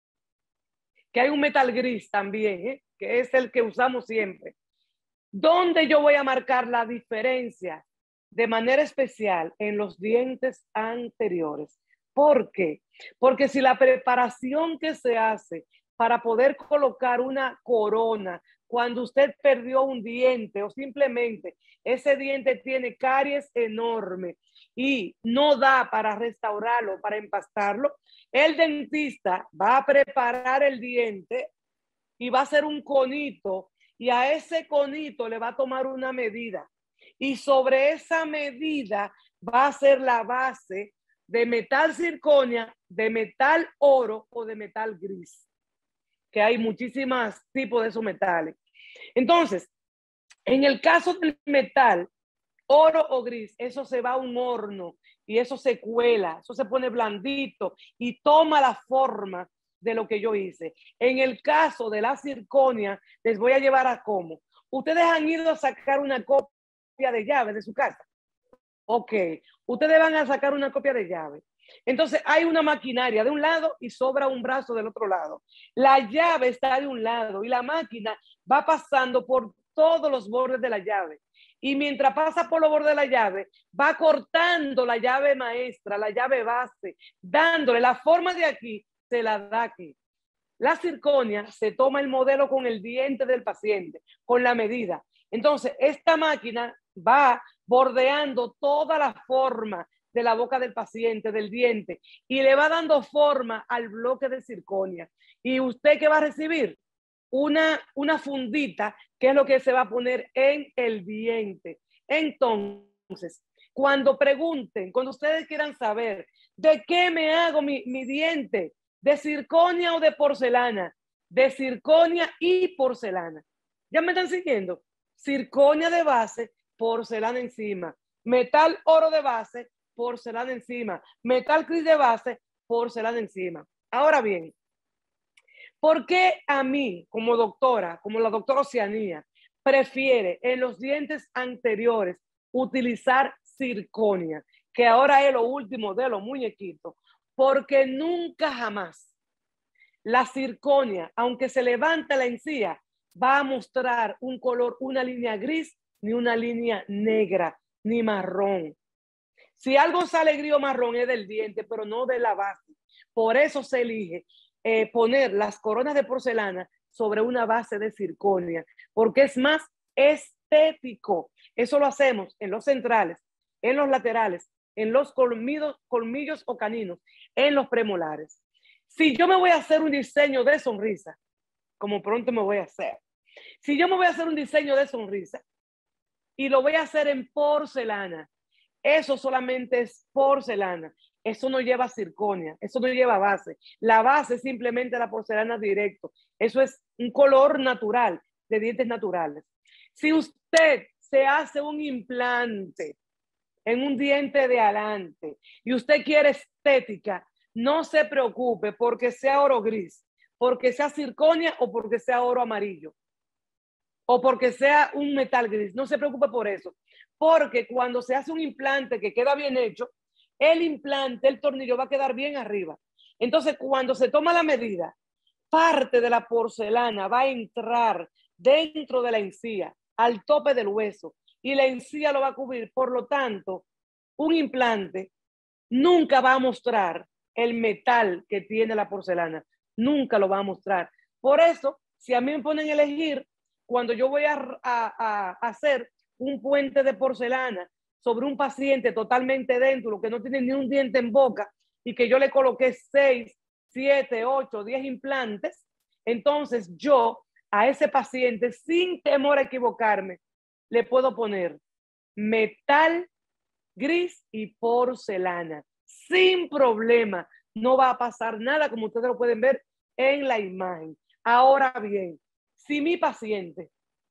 que hay un metal gris también, que es el que usamos siempre. ¿Dónde yo voy a marcar la diferencia de manera especial? En los dientes anteriores. ¿Por qué? Porque si la preparación que se hace para poder colocar una corona cuando usted perdió un diente o simplemente ese diente tiene caries enorme y no da para restaurarlo, para empastarlo, el dentista va a preparar el diente y va a hacer un conito, y a ese conito le va a tomar una medida, y sobre esa medida va a ser la base de metal circonia, de metal oro o de metal gris, que hay muchísimos tipos de esos metales. Entonces, en el caso del metal oro o gris, eso se va a un horno y eso se cuela, eso se pone blandito y toma la forma de lo que yo hice. En el caso de la circonia, les voy a llevar a cómo. Ustedes han ido a sacar una copia de llave de su casa. Ok, ustedes van a sacar una copia de llave. Entonces hay una maquinaria de un lado y sobra un brazo del otro lado. La llave está de un lado y la máquina va pasando por todos los bordes de la llave. Y mientras pasa por los bordes de la llave, va cortando la llave maestra, la llave base, dándole la forma de aquí, se la da aquí. La circonia se toma el modelo con el diente del paciente, con la medida. Entonces, esta máquina va bordeando toda la forma de la boca del paciente, del diente, y le va dando forma al bloque de circonia. ¿Y usted qué va a recibir? Una fundita, que es lo que se va a poner en el diente. Entonces, cuando pregunten, cuando ustedes quieran saber de qué me hago mi diente, de circonia o de porcelana, de circonia y porcelana. ¿Ya me están siguiendo? Circonia de base, porcelana encima. Metal oro de base, porcelana encima. Metal gris de base, porcelana encima. Ahora bien, ¿por qué a mí, como doctora, como la doctora Oceanía, prefiere en los dientes anteriores utilizar circonia, que ahora es lo último de los muñequitos? Porque nunca jamás la circonia, aunque se levanta la encía, va a mostrar un color, una línea gris, ni una línea negra, ni marrón. Si algo sale gris o marrón es del diente, pero no de la base. Por eso se elige poner las coronas de porcelana sobre una base de circonia, porque es más estético. Eso lo hacemos en los centrales, en los laterales, en los colmillos o caninos, en los premolares. Si yo me voy a hacer un diseño de sonrisa, como pronto me voy a hacer, si yo me voy a hacer un diseño de sonrisa y lo voy a hacer en porcelana, eso solamente es porcelana. Eso no lleva circonia, eso no lleva base. La base es simplemente la porcelana directo. Eso es un color natural, de dientes naturales. Si usted se hace un implante en un diente de adelante y usted quiere estética, no se preocupe porque sea oro gris, porque sea circonia o porque sea oro amarillo o porque sea un metal gris. No se preocupe por eso, porque cuando se hace un implante que queda bien hecho, el implante, el tornillo va a quedar bien arriba. Entonces, cuando se toma la medida, parte de la porcelana va a entrar dentro de la encía, al tope del hueso, y la encía lo va a cubrir. Por lo tanto, un implante nunca va a mostrar el metal que tiene la porcelana. Nunca lo va a mostrar. Por eso, si a mí me ponen a elegir, cuando yo voy a hacer un puente de porcelana sobre un paciente totalmente dentro, que no tiene ni un diente en boca, y que yo le coloqué 6, 7, 8, 10 implantes, entonces yo a ese paciente, sin temor a equivocarme, le puedo poner metal gris y porcelana, sin problema. No va a pasar nada, como ustedes lo pueden ver en la imagen. Ahora bien, si mi paciente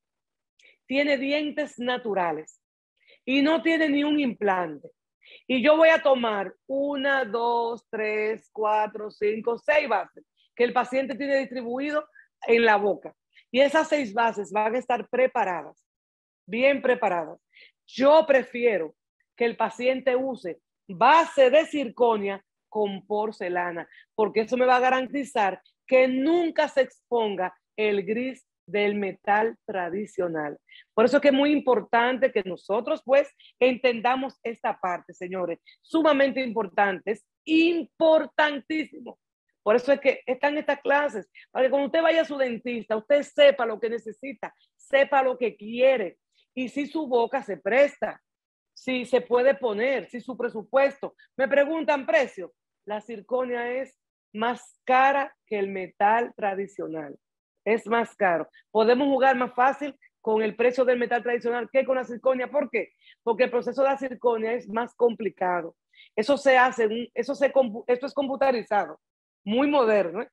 tiene dientes naturales y no tiene ni un implante, y yo voy a tomar 1, 2, 3, 4, 5, 6 bases que el paciente tiene distribuido en la boca, y esas 6 bases van a estar preparadas, bien preparadas. Yo prefiero que el paciente use base de circonia con porcelana, porque eso me va a garantizar que nunca se exponga el gris del metal tradicional. Por eso es que es muy importante que nosotros pues entendamos esta parte, señores, sumamente importante, es importantísimo. Por eso es que están estas clases, para que cuando usted vaya a su dentista, usted sepa lo que necesita, sepa lo que quiere, y si su boca se presta, si se puede poner, si su presupuesto. Me preguntan precio. La circonia es más cara que el metal tradicional. Es más caro. Podemos jugar más fácil con el precio del metal tradicional que con la circonia. ¿Por qué? Porque el proceso de la circonia es más complicado. Eso se hace, esto es computarizado, muy moderno.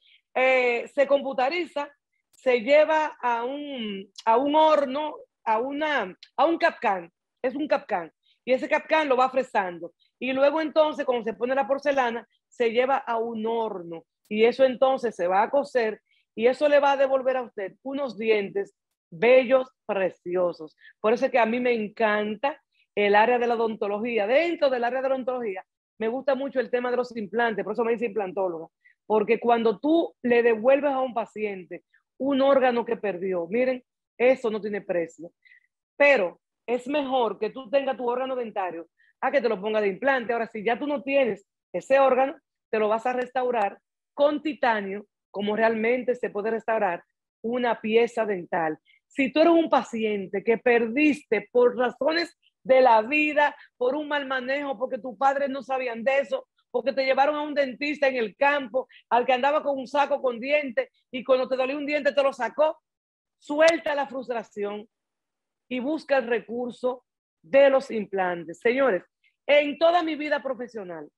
Se computariza, se lleva a un horno, a un Capcan, es un capcán. Y ese capcán lo va fresando. Y luego entonces, cuando se pone la porcelana, se lleva a un horno. Y eso entonces se va a cocer y eso le va a devolver a usted unos dientes bellos, preciosos. Por eso es que a mí me encanta el área de la odontología. Dentro del área de la odontología, me gusta mucho el tema de los implantes, por eso me dice implantóloga. Porque cuando tú le devuelves a un paciente un órgano que perdió, miren, eso no tiene precio. Pero es mejor que tú tengas tu órgano dentario a que te lo ponga de implante. Ahora, si ya tú no tienes ese órgano, te lo vas a restaurar con titanio, como realmente se puede restaurar una pieza dental. Si tú eres un paciente que perdiste por razones de la vida, por un mal manejo, porque tus padres no sabían de eso, porque te llevaron a un dentista en el campo, al que andaba con un saco con dientes y cuando te dolió un diente te lo sacó, suelta la frustración y busca el recurso de los implantes. Señores, en toda mi vida profesional,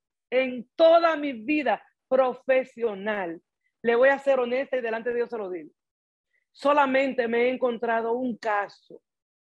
le voy a ser honesta y delante de Dios se lo digo, solamente me he encontrado un caso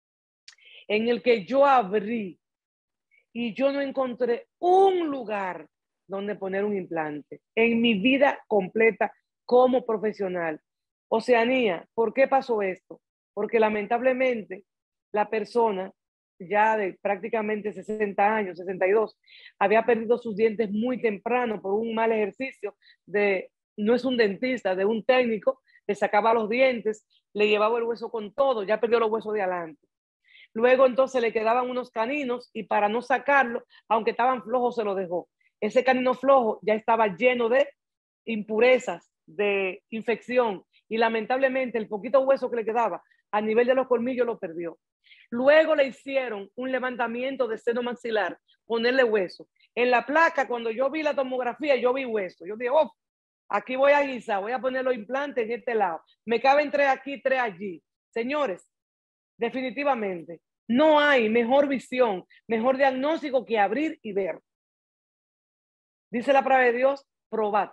en el que yo abrí y yo no encontré un lugar donde poner un implante en mi vida completa como profesional. Oceanía, ¿por qué pasó esto? Porque lamentablemente la persona ya de prácticamente 60 años, 62, había perdido sus dientes muy temprano por un mal ejercicio de, no es un dentista, de un técnico, le sacaba los dientes, le llevaba el hueso con todo, ya perdió los huesos de adelante. Luego entonces le quedaban unos caninos y para no sacarlo, aunque estaban flojos, se lo dejó. Ese canino flojo ya estaba lleno de impurezas, de infección y lamentablemente el poquito hueso que le quedaba a nivel de los colmillos lo perdió. Luego le hicieron un levantamiento de seno maxilar, ponerle hueso. En la placa, cuando yo vi la tomografía, yo vi hueso. Yo dije, oh, aquí voy a guisar, voy a poner los implantes en este lado. Me caben 3 aquí, 3 allí. Señores, definitivamente, no hay mejor visión, mejor diagnóstico que abrir y ver. Dice la palabra de Dios, probad.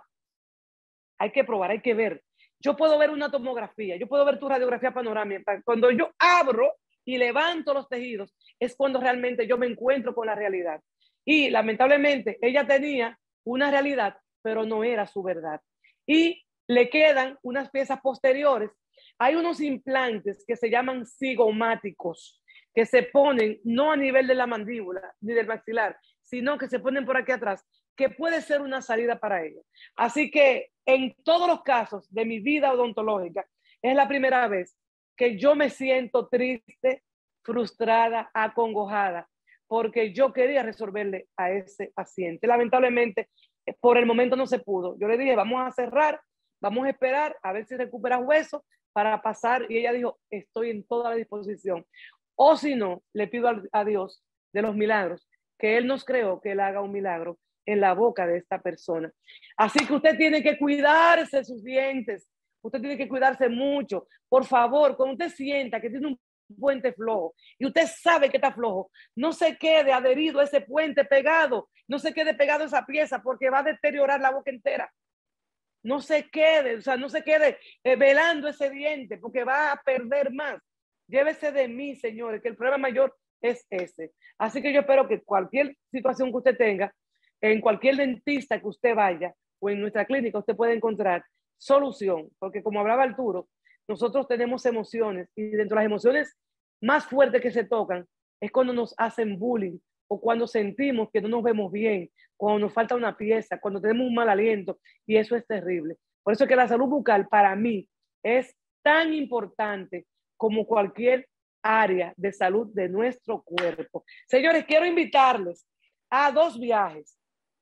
Hay que probar, hay que ver. Yo puedo ver una tomografía, yo puedo ver tu radiografía panorámica. Cuando yo abro y levanto los tejidos, es cuando realmente yo me encuentro con la realidad. Y lamentablemente, ella tenía una realidad, pero no era su verdad. Y le quedan unas piezas posteriores. Hay unos implantes que se llaman cigomáticos, que se ponen no a nivel de la mandíbula ni del maxilar, sino que se ponen por aquí atrás, que puede ser una salida para ellos. Así que en todos los casos de mi vida odontológica, es la primera vez que yo me siento triste, frustrada, acongojada, porque yo quería resolverle a ese paciente. Lamentablemente, por el momento no se pudo. Yo le dije, vamos a cerrar, vamos a esperar a ver si recupera hueso para pasar. Y ella dijo, estoy en toda la disposición. O si no, le pido a Dios de los milagros, que Él nos creó, que Él haga un milagro en la boca de esta persona. Así que usted tiene que cuidarse sus dientes, usted tiene que cuidarse mucho. Por favor, cuando usted sienta que tiene un puente flojo y usted sabe que está flojo, no se quede adherido a ese puente pegado, no se quede pegado a esa pieza porque va a deteriorar la boca entera. No se quede, o sea, no se quede velando ese diente porque va a perder más. Llévese de mí, señores, que el problema mayor es ese. Así que yo espero que cualquier situación que usted tenga, en cualquier dentista que usted vaya o en nuestra clínica, usted puede encontrar solución. Porque como hablaba Arturo, nosotros tenemos emociones y dentro de las emociones más fuertes que se tocan es cuando nos hacen bullying o cuando sentimos que no nos vemos bien, cuando nos falta una pieza, cuando tenemos un mal aliento y eso es terrible. Por eso es que la salud bucal para mí es tan importante como cualquier área de salud de nuestro cuerpo. Señores, quiero invitarles a 2 viajes.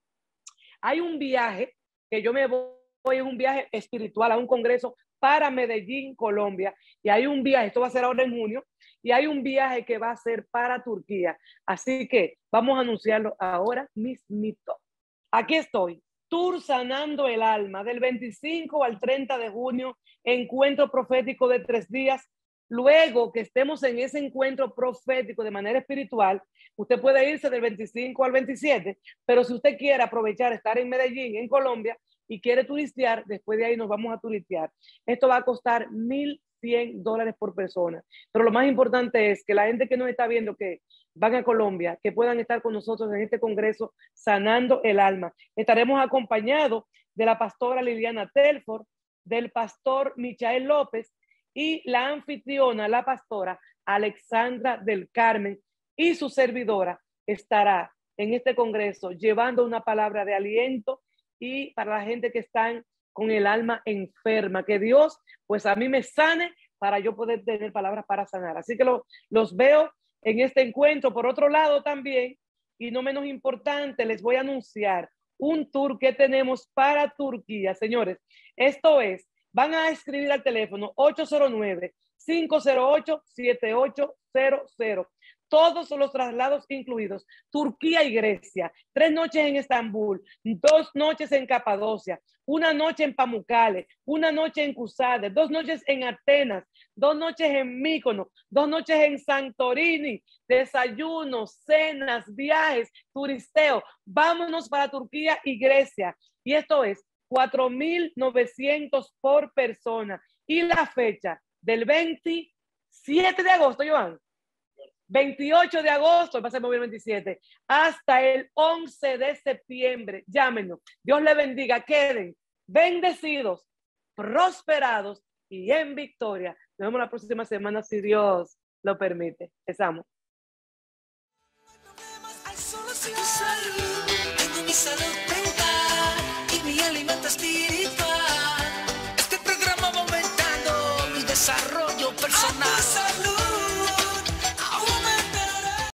Hay un viaje que yo me voy, es un viaje espiritual a un congreso para Medellín, Colombia, y hay un viaje, esto va a ser ahora en junio, y hay un viaje que va a ser para Turquía. Así que vamos a anunciarlo ahora mismito. Aquí estoy, Tour Sanando el Alma, del 25 al 30 de junio, encuentro profético de 3 días. Luego que estemos en ese encuentro profético de manera espiritual, usted puede irse del 25 al 27, pero si usted quiere aprovechar estar en Medellín, en Colombia, y quiere turistear, después de ahí nos vamos a turistear. Esto va a costar $1,100 por persona. Pero lo más importante es que la gente que nos está viendo, que van a Colombia, que puedan estar con nosotros en este congreso Sanando el Alma. Estaremos acompañados de la pastora Liliana Telford, del pastor Michael López y la anfitriona, la pastora Alexandra del Carmen, y su servidora estará en este congreso llevando una palabra de aliento y para la gente que están con el alma enferma, que Dios pues a mí me sane para yo poder tener palabras para sanar. Así que los veo en este encuentro. Por otro lado también, y no menos importante, les voy a anunciar un tour que tenemos para Turquía, señores. Esto es, van a escribir al teléfono 809-508-7800. Todos los traslados incluidos. Turquía y Grecia. 3 noches en Estambul, 2 noches en Capadocia, 1 noche en Pamukkale, 1 noche en Kusade, 2 noches en Atenas, 2 noches en Mícono, 2 noches en Santorini. Desayunos, cenas, viajes, turisteo. Vámonos para Turquía y Grecia. Y esto es 4,900 por persona. Y la fecha del 27 de agosto, Joan. 28 de agosto, va a ser mover 27, hasta el 11 de septiembre. Llámenos. Dios le bendiga. Queden bendecidos, prosperados y en victoria. Nos vemos la próxima semana si Dios lo permite. Empezamos. Tengo mi salud mental y mi alimento espiritual. Este programa va aumentando mi desarrollo.